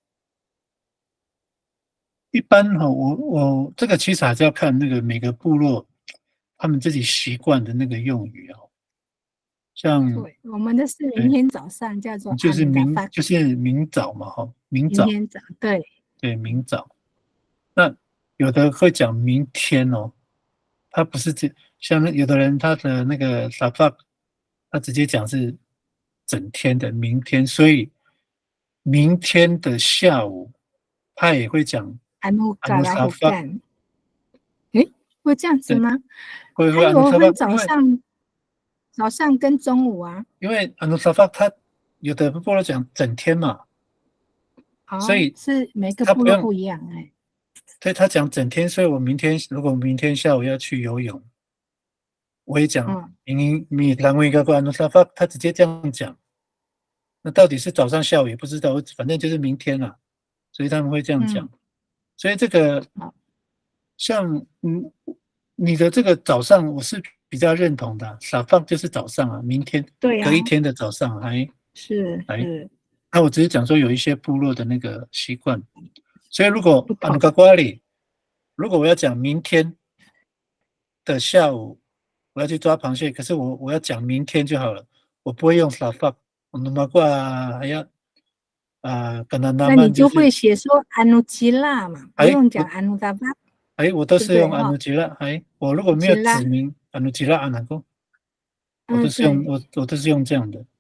一般哈，我这个其实还是要看那个每个部落他们自己习惯的那个用语哦。像对，我们的是明天早上叫做就是明早嘛哈，明天早， 对明早。那有的会讲明天哦，他不是像有的人他的那个 sabak， 他直接讲是整天的明天，所以明天的下午他也会讲安努嘎拉胡干。诶，会这样子吗？ 会还有分早上跟中午啊。 因为安努沙发他有的部落讲整天嘛，所以是每个部落不一样哎。 对，他讲整天，所以我如果明天下午要去游泳，我也讲米兰维格安努沙发，他直接这样讲。那到底是早上下午也不知道，反正就是明天啦，所以他们会这样讲。所以这个像你的这个早上我是比较认同的，撒放就是早上啊，明天隔一天的早上是。 那我只是讲说有一些部落的那个习惯，所以如果阿努嘎瓜里，如果我要讲明天的下午我要去抓螃蟹，可是我要讲明天就好了，我不会用撒放，阿努马瓜还要那你就会写说安努吉拉嘛，不用讲安努达巴。 我都是用安努吉拉。我如果没有指明安努吉拉安哪个，我都是用这样的。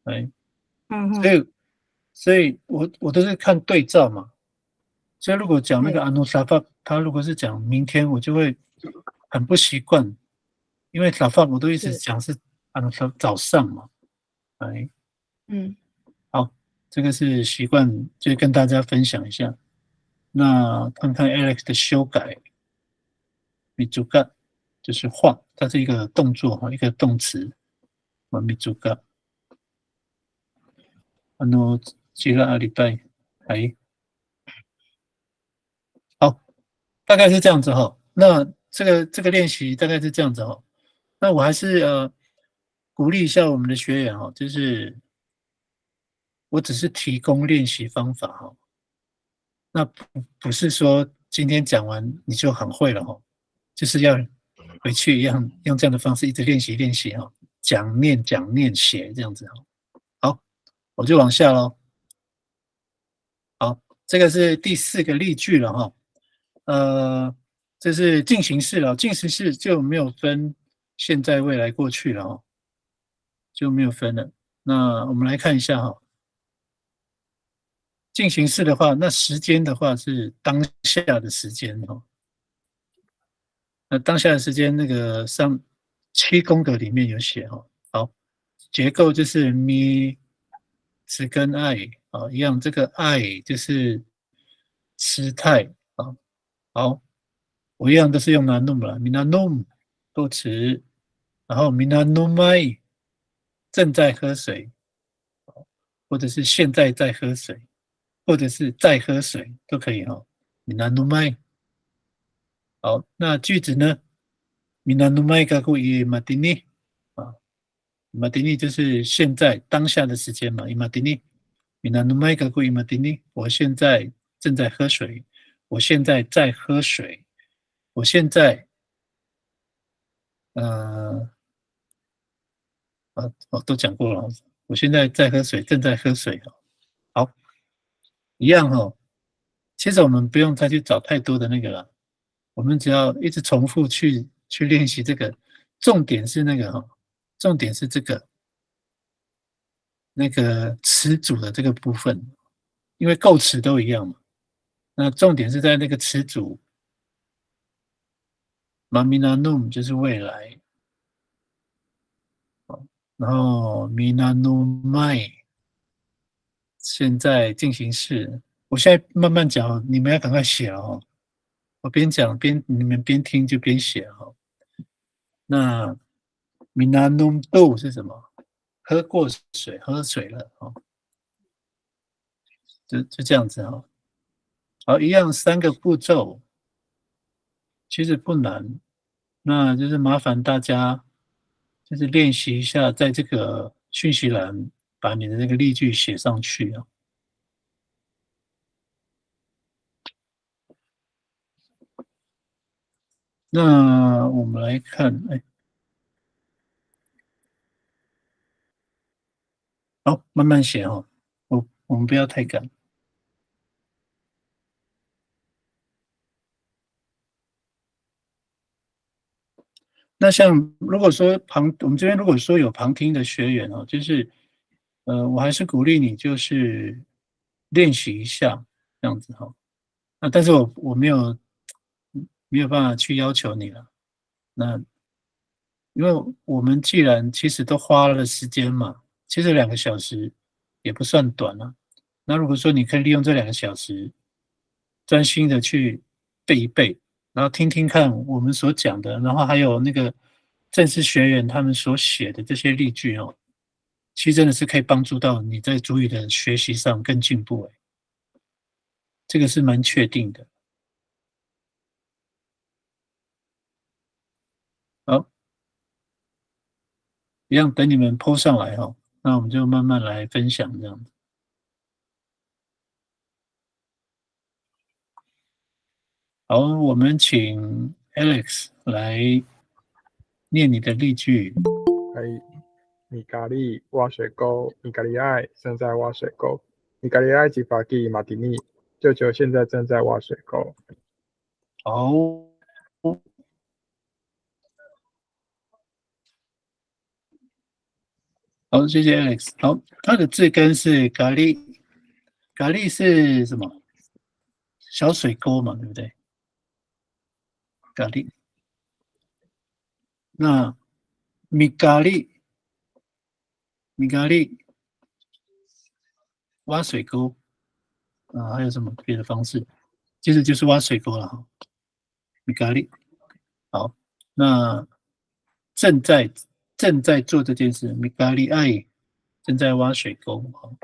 所以我都是看对照嘛。所以如果讲那个安努沙发，他如果是讲明天，我就会很不习惯，因为沙发我都一直讲是安努早上嘛。好，这个是习惯，就跟大家分享一下。那看看 Alex 的修改，米祖嘎就是画，它是一个动作哈，一个动词。米祖嘎，吉拉阿里拜，好，大概是这样子哈。那这个练习大概是这样子哈。那我还是鼓励一下我们的学员哈，就是我只是提供练习方法哈。那不是说今天讲完你就很会了哈，就是要回去一样用这样的方式一直练习哈，讲念写这样子哈。好，我就往下咯。好，这个是第4个例句了哈。这是进行式了，进行式就没有分现在、未来、过去了哈，就没有分了。那我们来看一下哈。进行式的话，那时间的话是当下的时间哈。那当下的时间那个上7宫格里面有写哈。好，结构就是咪词跟爱一样，这个爱就是时态啊。好，我一样都是用 nanum 了 ，minanum 动词，然后 minanumai 正在喝水，或者是现在在喝水。或者是再喝水都可以哈。minanumai。好，那句子呢 ？minanumai kaku i matini matini 就是现在当下的时间嘛 ，matini。minanumai kaku i matini， 我现在正在喝水，我现在在喝水，我现在都讲过了。我现在在喝水，正在喝水。好，一样哈。其实我们不用再去找太多的那个了，我们只要一直重复去练习这个。重点是那个重点是这个那个词组的这个部分，因为构词都一样嘛。那重点是在那个词组 ，mamina num 就是未来，然后 mina numai 现在进行式。我现在慢慢讲，你们要赶快写哦。我边讲你们边听就边写哦。那 mina num do 是什么？喝过水，喝水了哦。就这样子哦。好，一样3个步骤，其实不难，那就是麻烦大家就是练习一下，在这个讯息栏把你的那个例句写上去啊。那我们来看，好，慢慢写哦，我们不要太赶。那像如果说我们这边如果说有旁听的学员哦，就是我还是鼓励你就是练习一下这样子哈。那但是我没有办法去要求你了。那因为我们既然其实都花了时间嘛，其实2个小时也不算短啊。那如果说你可以利用这2个小时，专心的去背一背，然后听听看我们所讲的，然后还有那个正式学员他们所写的这些例句哦，其实真的是可以帮助到你在主语的学习上更进步。这个是蛮确定的。好，一样等你们 po 上来哈，那我们就慢慢来分享这样子。好，我们请 Alex 来念你的例句。 米咖喱挖水沟，米咖喱爱正在挖水沟，米咖喱爱吉法基马蒂尼，舅舅现在正在挖水沟。 好，谢谢 Alex。好，它的字根是咖喱，咖喱是什么？小水沟嘛，对不对？咖喱。那米咖喱挖水沟啊，还有什么别的方式？其实就是挖水沟了哈。米咖喱。好，那正在做这件事，米咖喱爱正在挖水沟。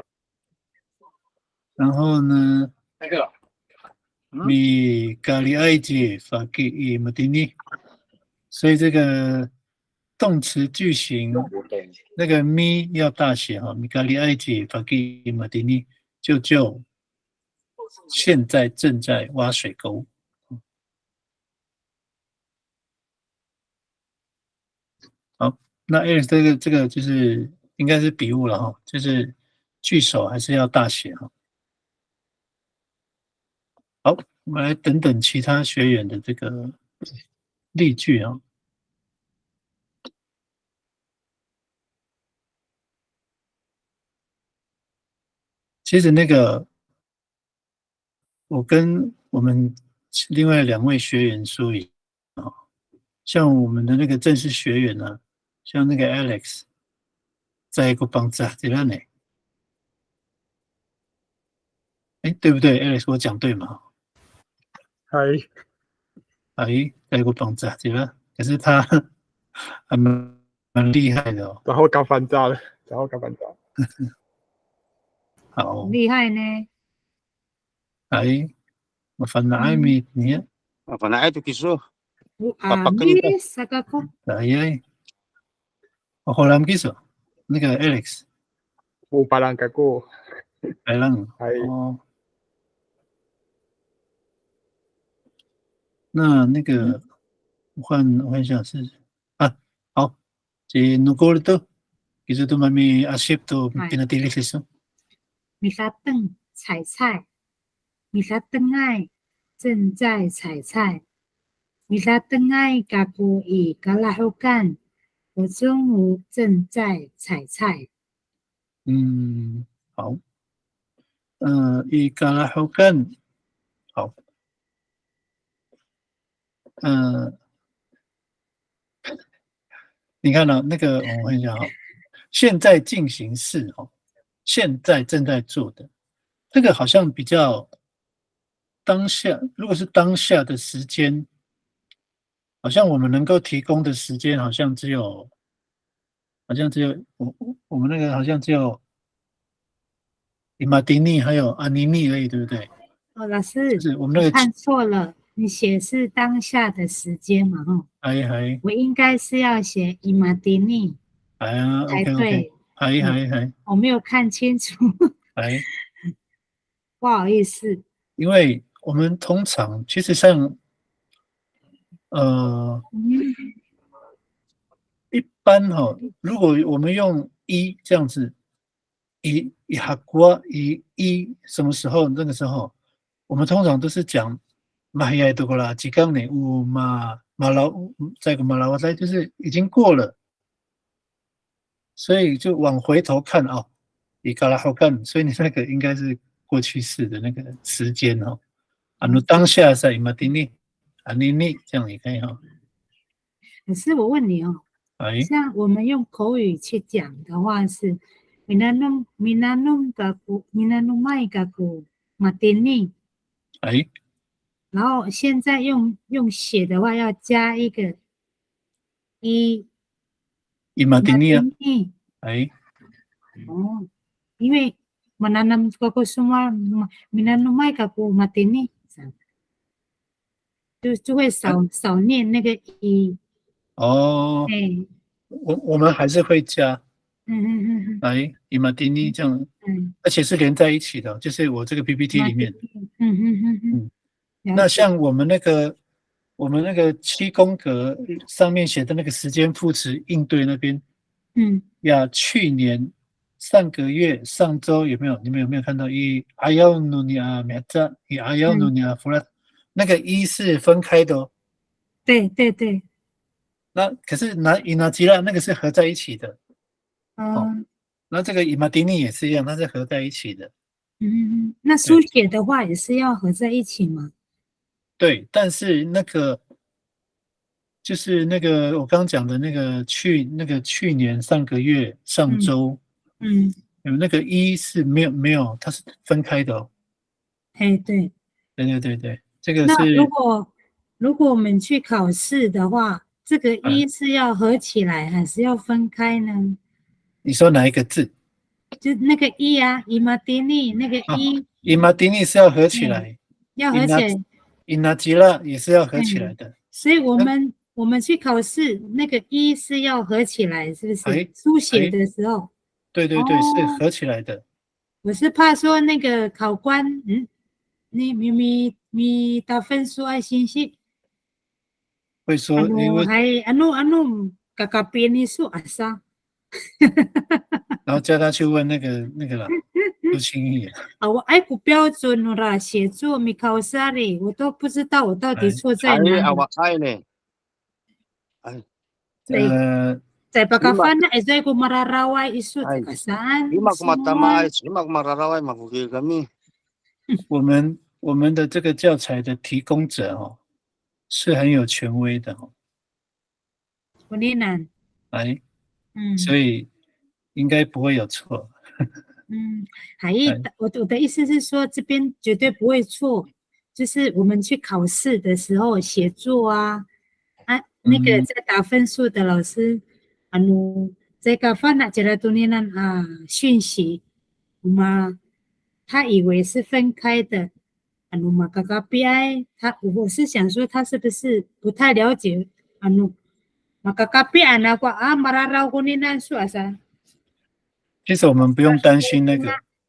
然后呢？那个。米咖喱爱吉法给伊马蒂尼，所以这个动词句型那个咪要大写哈，米咖喱爱吉法给伊马蒂尼，舅舅现在正在挖水沟。好，那 Alex 这个就是应该是笔误了哈，就是句首还是要大写哈。好，我们来等等其他学员的这个例句啊。其实那个，我跟我们另外2位学员说一下，像我们的那个正式学员呢，像那个 Alex，在一个帮助这样呢，对不对 ？Alex，我讲对吗？在一个帮助这样，可是他还蛮厉害的哦。 然后搞反炸了， 好， 厉害呢。 我反正爱米你， 我反正爱读技术。 Ami sakako。 我后来技术，那个 Alex。 我白人改过。 白人。 哦。 那个我换一下是 Si nukul tu, itu tu mami asip tu pinatili siso. 米拉邓采菜，米拉邓爱正在采菜，米拉邓爱嘎古伊嘎拉后干，我中午正在采菜。 好。伊嘎拉后干，好。你看到那个，我看一下哈，现在进行式哦，现在正在做的，这个好像比较当下。如果是当下的时间，好像我们能够提供的时间，好像只有我们那个好像只有伊马迪尼还有阿尼尼而已，对不对？ 哦，老师， 就是我们那个看错了，你写是当下的时间嘛？哈， 还我应该是要写伊马迪尼才对。 还， 我没有看清楚，不好意思。 因为我们通常其实像一般哈，如果我们用一这样子，一哈国一什么时候？那个时候，我们通常都是讲马亚多过啦，几刚呢？马劳再个马劳在就是已经过了，所以就往回头看啊，伊嘎拉好看，所以你那个应该是过去式的那个时间哦。那当下在马丁尼尼这样也可以哈。 可是我问你哦，像我们用口语去讲的话是minanum mai gaku matini，然后现在用写的话要加一个伊 matini 啊， 哦，因为 menanam gaku semua minanum mai gaku matini， 就会少念那个伊。 哦，我们还是会加，伊马丁尼这样，而且是连在一起的，就是我这个 PPT 里面，那像我们那个7宫格上面写的那个时间副词应对那边，去年、上个月、上周有没有？你们有没有看到阿要努尼亚米扎阿要努尼亚弗拉？那个是分开的哦。 对。 那可是伊纳吉拉那个是合在一起的，那这个伊马丁尼也是一样，它是合在一起的。 那书写的话也是要合在一起吗？ 对，但是那个就是那个我刚讲的那个去年、上个月、上周，有那个是没有，它是分开的哦。 对， 这个是。 那如果我们去考试的话，这个是要合起来还是要分开呢？ 你说哪一个字？ 就那个伊马蒂尼那个伊马蒂尼是要合起来， 要合起来。 伊纳吉拉也是要合起来的。 所以我们去考试，那个是要合起来，是不是？书写的时候。 对，是合起来的。 我是怕说那个考官，你咪打分数爱信息。 会说还anu kakapin isu asa， 然后叫他去问那个啦，不轻易。 我爱不标准啦，写作咪考试哩，我都不知道我到底错在哪里。在巴卡凡那在ku mararawai isu kasan。 我们的这个教材的提供者哦。是很有权威的哦，所以应该不会有错。 我的意思是说，这边绝对不会错，就是我们去考试的时候写作那个在打分数的老师，在搞饭那这东西讯息，他以为是分开的。我是想说他是不是不太了解其实我们不用担心那个，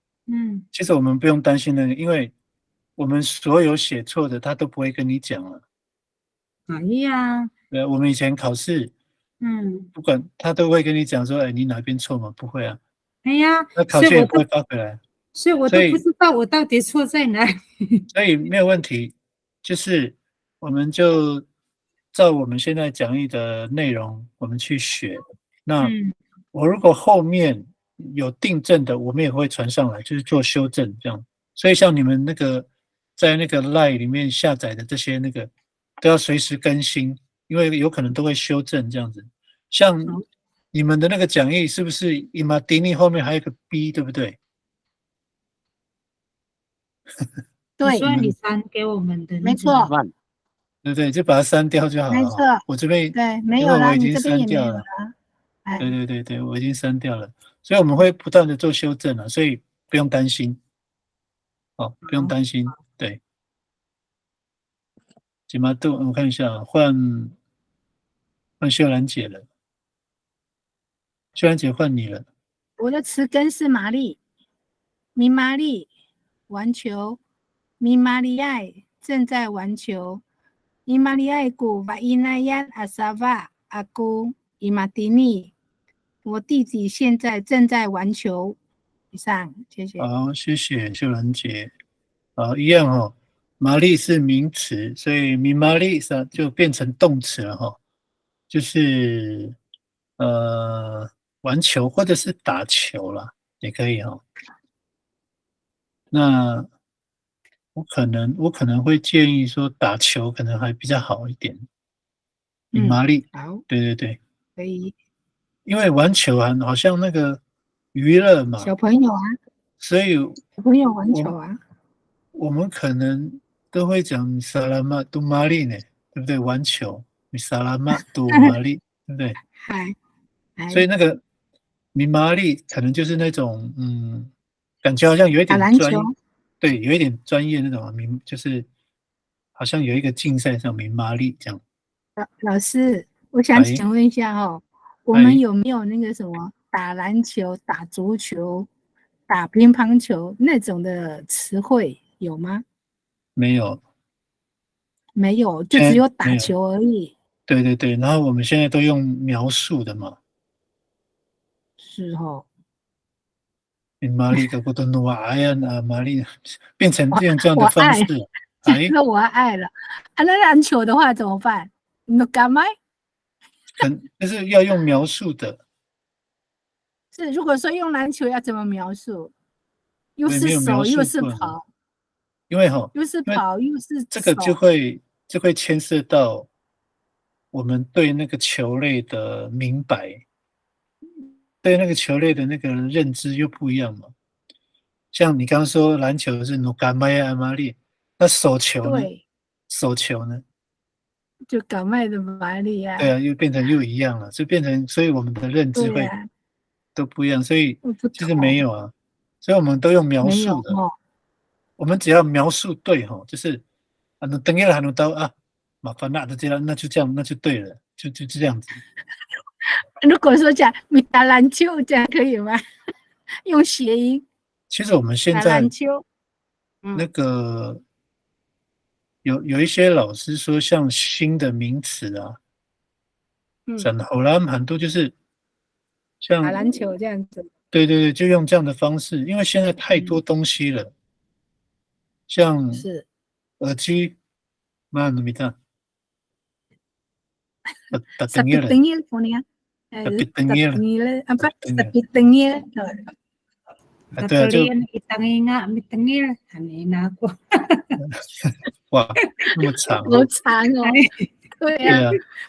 因为我们所有写错的他都不会跟你讲了。 对呀， 我们以前考试不管他都会跟你讲说，哎，你哪边错吗？不会啊。 哎呀， 那考卷也不会发回来。 所以我都不知道我到底错在哪里。 所以没有问题，就是我们就照我们现在讲义的内容，我们去学。那我如果后面有订正的，我们也会传上来，就是做修正这样。所以像你们那个在那个 LINE 里面下载的这些那个，都要随时更新，因为有可能都会修正这样子。像你们的那个讲义是不是 Imadini 后面还有一个 B， 对不对？ 对，所以你删给我们的， 没错， 对不对？就把它删掉就好了。 没错， 我这边对没有了， 我已经你这边也删掉了。 没有了。 对，我已经删掉了，所以我们会不断的做修正了，所以不用担心。不用担心。对，几码度？我看一下，换秀兰姐了，秀兰姐换你了。 我的词根是玛丽，明玛丽玩球，明玛丽爱正在玩球，明玛丽爱古巴伊奈亚阿萨瓦阿姑伊马蒂尼，我弟弟现在正在玩球。以上，谢谢。 好，谢谢秀兰姐。好，一样哦。玛丽是名词，所以明玛丽就变成动词了哈，就是玩球或者是打球啦，也可以哈。那我可能会建议说打球可能还比较好一点。明玛丽， 好， 对， 可以。 因为玩球啊，好像那个娱乐嘛， 小朋友啊， 所以小朋友玩球啊， 我们可能都会讲萨拉玛杜玛丽呢，对不对？玩球，你萨拉玛杜玛丽，对不对？所以那个明玛丽可能就是那种感觉好像有一点专业，对，有一点专业那种就是好像有一个竞赛上明玛丽这样。 老师，我想请问一下哦，我们有没有那个什么打篮球、打足球、打乒乓球那种的词汇有吗？ 没有， 没有，就只有打球而已。 对，然后我们现在都用描述的嘛。 是哦。 玛丽个都努爱呀，玛丽变成这样的方式， 那我爱了啊！那篮球的话怎么办？你干嘛？ 就是要用描述的。 是，如果说用篮球要怎么描述？又是手又是跑， 因为又是跑又是这个就会牵涉到我们对那个球类的明白，对那个球类的那个认知又不一样嘛。像你刚刚说篮球是努甘麦阿玛丽，那手球呢？手球呢？ 就甘麦的玛丽啊。 对啊，又变成又一样了，就变成，所以我们的认知会都不一样，所以其实没有啊，所以我们都用描述的。我们只要描述对哈，就是等一下还能到啊，麻烦那的这样，那就这样，那就对了，就这样子。 如果说讲你打篮球，这样可以吗？用谐音。 其实我们现在那个有一些老师说，像新的名词啊，后来很多就是像打篮球这样子。 对，就用这样的方式，因为现在太多东西了，像耳机，那你看，打灯叶了， 灯叶了，啊不，灯叶。 对啊，就哇，那么长， 好长哦，对啊，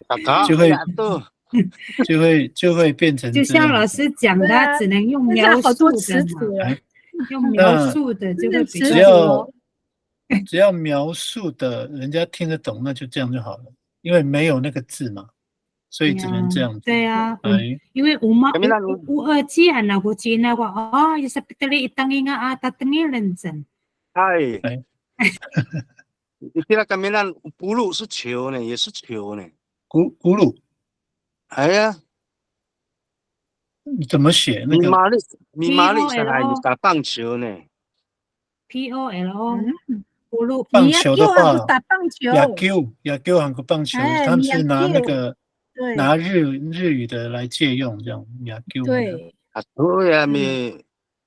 就会变成， 就像老师讲的，只能用描述的，用描述的就会比较，只要描述的，人家听得懂，那就这样就好了，因为没有那个字嘛。所以只能这样子。 对啊，因为有耳机啊，那我记那个哦，也是比较一当应啊，他等于认真。 哎，你听到kami那咕噜是球呢，也是球呢。 咕噜。 哎呀， 你怎么写？那个米玛丽上来打棒球呢。 POLO。咕噜。 棒球的话， 打棒球。 野球韩国棒球，他们是拿那个拿日语的来借用，这样雅久。 对。 Aku ya mi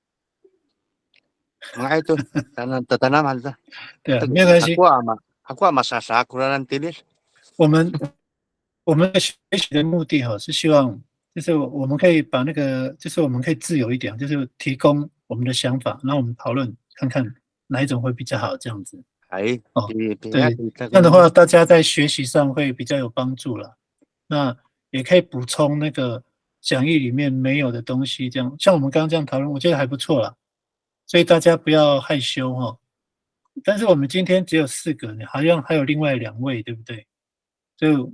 mga ito tanaman sa. 对啊，没有关系。 Aku ama sasa Quran tilis. 我们的学习的目的是希望，就是我们可以把那个，就是我们可以自由一点，就是提供我们的想法，然后我们讨论看看哪一种会比较好，这样子。对，这样的话大家在学习上会比较有帮助了。那也可以补充那个讲义里面没有的东西，这样像我们刚刚这样讨论，我觉得还不错啦。所以大家不要害羞哈。但是我们今天只有4个，好像还有另外2位，对不对？就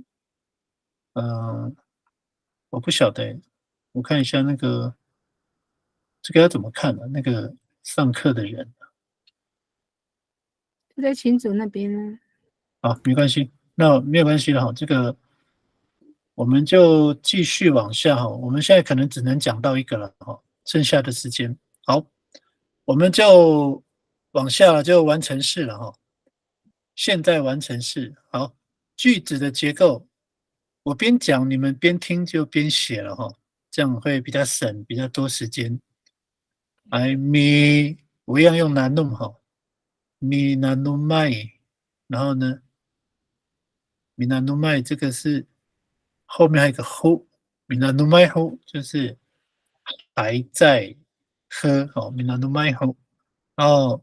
我不晓得，我看一下那个这个要怎么看呢？那个上课的人就在群组那边呢。 好，没关系，那没有关系了哈。这个我们就继续往下哈。我们现在可能只能讲到1个了哈，剩下的时间好，我们就往下了，就完成式了哈。现在完成式好，句子的结构，我边讲你们边听就边写了哈，这样会比较省，比较多时间。我一样用拿弄哈，米拿弄麦，然后呢，米拿弄麦这个是后面还有一个 ho， 米拿弄麦 ho 就是还在喝哦，米拿弄麦 ho， 然后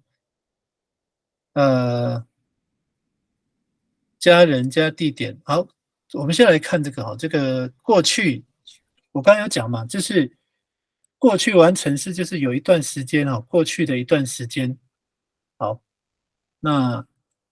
加人加地点。好，我们先来看这个哈，这个过去我刚刚有讲嘛，就是过去完成式就是有一段时间哈，过去的一段时间。好，那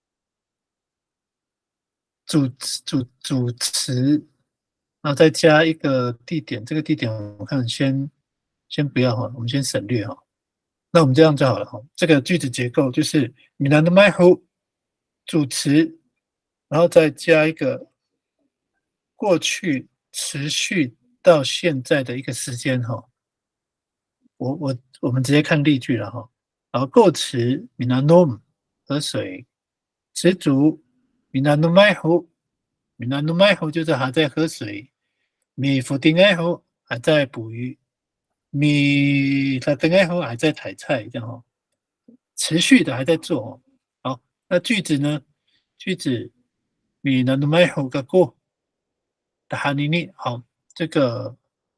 主词，然后再加一个地点，这个地点我看先不要哈，我们先省略哈。那我们这样就好了哈。这个句子结构就是米兰的麦胡主词，然后再加一个过去持续到现在的一个时间哈。我们直接看例句了哈。然后构词米兰诺喝水，词组米兰诺麦胡，米兰诺麦胡就是还在喝水，米福丁爱胡还在捕鱼，米他等爱胡还在采菜，这样哈。持续的还在做哦。好，那句子呢？句子米兰诺麦胡个过的哈尼尼，好，这个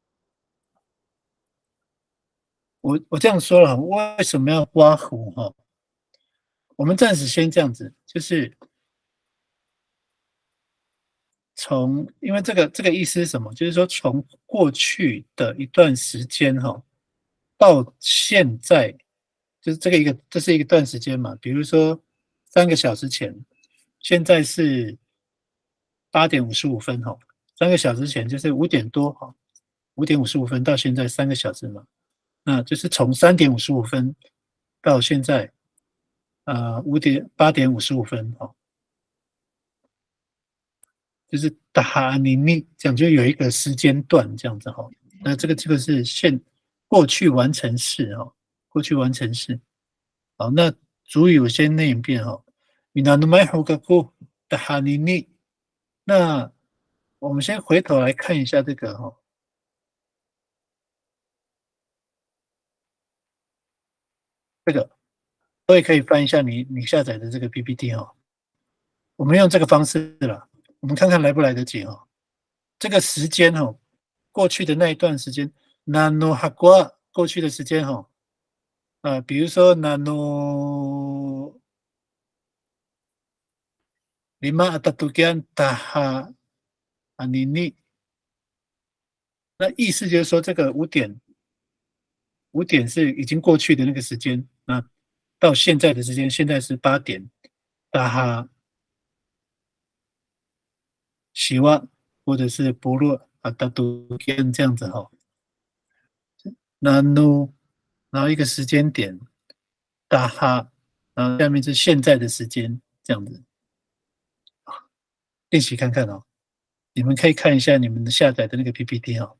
我这样说了，为什么要刮胡哈？我们暂时先这样子，就是因为这个意思是什么？就是说从过去的一段时间哈，到现在，就是这是一段时间嘛。比如说3个小时前，现在是8点55分哈，3个小时前就是5点多哈，5点55分到现在3个小时嘛。那就是从3点55分到现在8点55分哈，就是达哈尼尼这样就有一个时间段这样子哈。那这个是过去完成式哈，过去完成式。好，那主语我先念一遍哈。米纳努麦胡格库达哈尼尼。那我们先回头来看一下这个哈。这个我也可以翻一下你下载的这个 PPT 哈。我们用这个方式了，我们看看来不来得及哈。这个时间哈，过去的那一段时间 ，nano 哈瓜过去的时间哈，比如说 nano 5 atatukian taha anini， 那意思就是说这个5点是已经过去的那个时间，那到现在的时间，现在是8点，大哈希望或者是部落达杜根这样子哈。那然后一个时间点，大哈，然后下面是现在的时间这样子。练习看看哦，你们可以看一下你们的下载的那个 PPT 哈。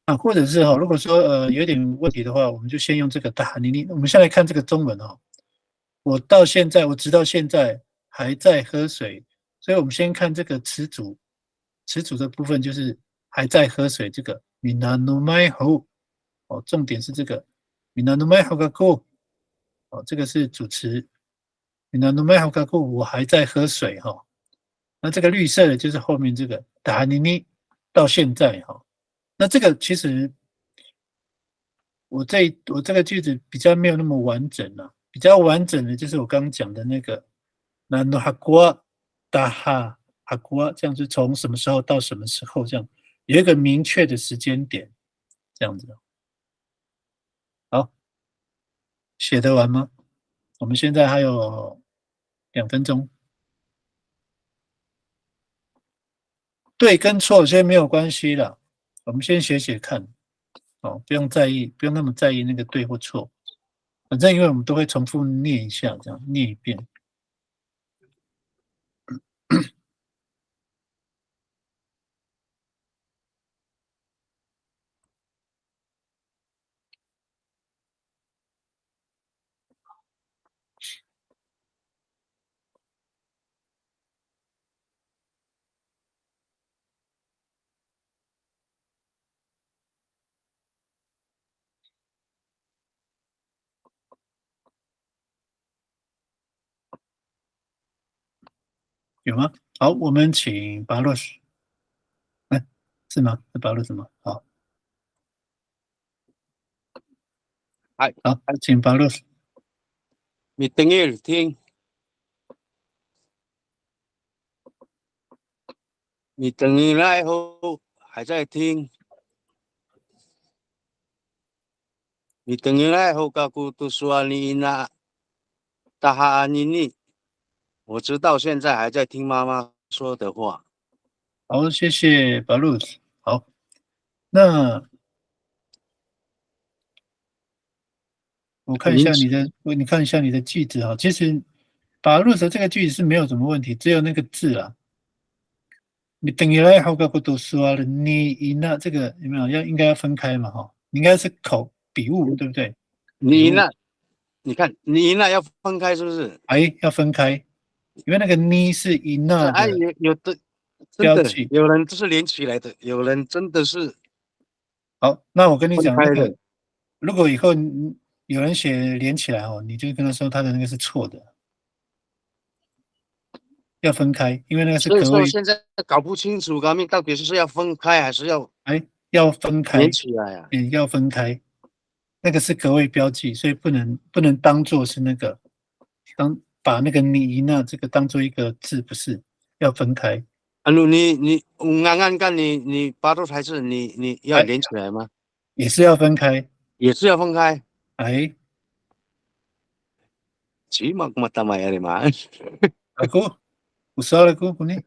啊，或者是如果说有点问题的话，我们就先用这个大你我们先来看这个中文我直到现在还在喝水，所以我们先看这个词组的部分，就是还在喝水这个 minanumai ho 重点是这个 minanumai ho gaku 这个是主词 minanumai ho gaku 我还在喝水那这个绿色的就是后面这个 dahanini 到现在那这个其实我这个句子比较没有那么完整比较完整的就是我刚刚讲的那个 nano hakua daha hakua 这样是从什么时候到什么时候这样有一个明确的时间点这样子好，写得完吗？我们现在还有2分钟。对跟错先没有关系了，我们先写写看不用在意，不用那么在意那个对或错，反正因为我们都会重复念一下，这样念一遍。有吗？好，我们请巴洛斯。是吗？是巴洛斯吗？好，好，请巴洛斯。 你等一听，你等一来后还在听，你等一来后gaku tu suani ina taha anini，我直到现在还在听妈妈说的话。 好，谢谢巴洛斯。好，那我看一下你看一下你的句子其实巴洛斯这个句子是没有什么问题，只有那个字你等于来好个不读书啊，你那这个有没有应该要分开嘛你应该是笔误对不对？ 你那，你看你那要分开是不是？ 要分开，因为那个你是一那的有的真的有人就是连起来的，有人真的是。 好，那我跟你讲那个，如果以后有人写连起来你就跟他说他的那个是错的。要分开，因为那个是所以说现在搞不清楚，革命到底是要分开还是要要分开连起来要分开，那个是格位标记，所以不能当做是那个把那个你那这个当做一个字，不是要分开。 你刚刚看你巴多台字，你要连起来吗？ 也是要分开， 也是要分开。起码嘛，他妈呀你妈！ 阿哥。我说了，姑你，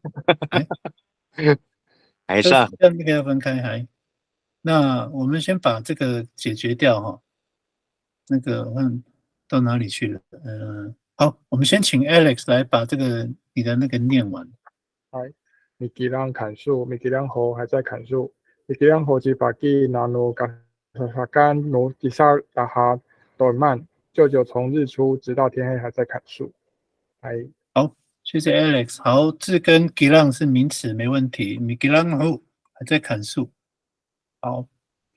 还是那个要分开那我们先把这个解决掉那个到哪里去了？好，我们先请 Alex 来把这个你的那个念完。 米吉朗砍树，米吉朗猴还在砍树，米吉朗猴吉把吉拿努干努吉萨达哈短慢，舅舅从日出直到天黑还在砍树。 好。谢谢 Alex。好，字跟 gilang 是名词，没问题。米 gilang 后还在砍树。好，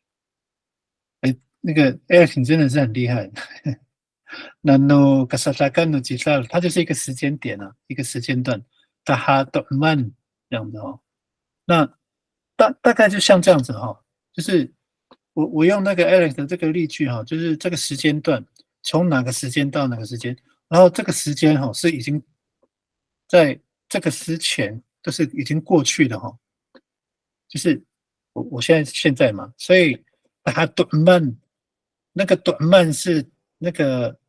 那个 Alex 你真的是很厉害。那 no kasatakan no jisal， 它就是一个时间点一个时间段。taha doman 这样子那大概就像这样子就是我用那个 Alex 的这个例句就是这个时间段从哪个时间到哪个时间，然后这个时间是已经。在这个之前都是已经过去的就是我现在嘛，所以它短慢，那个短慢是那个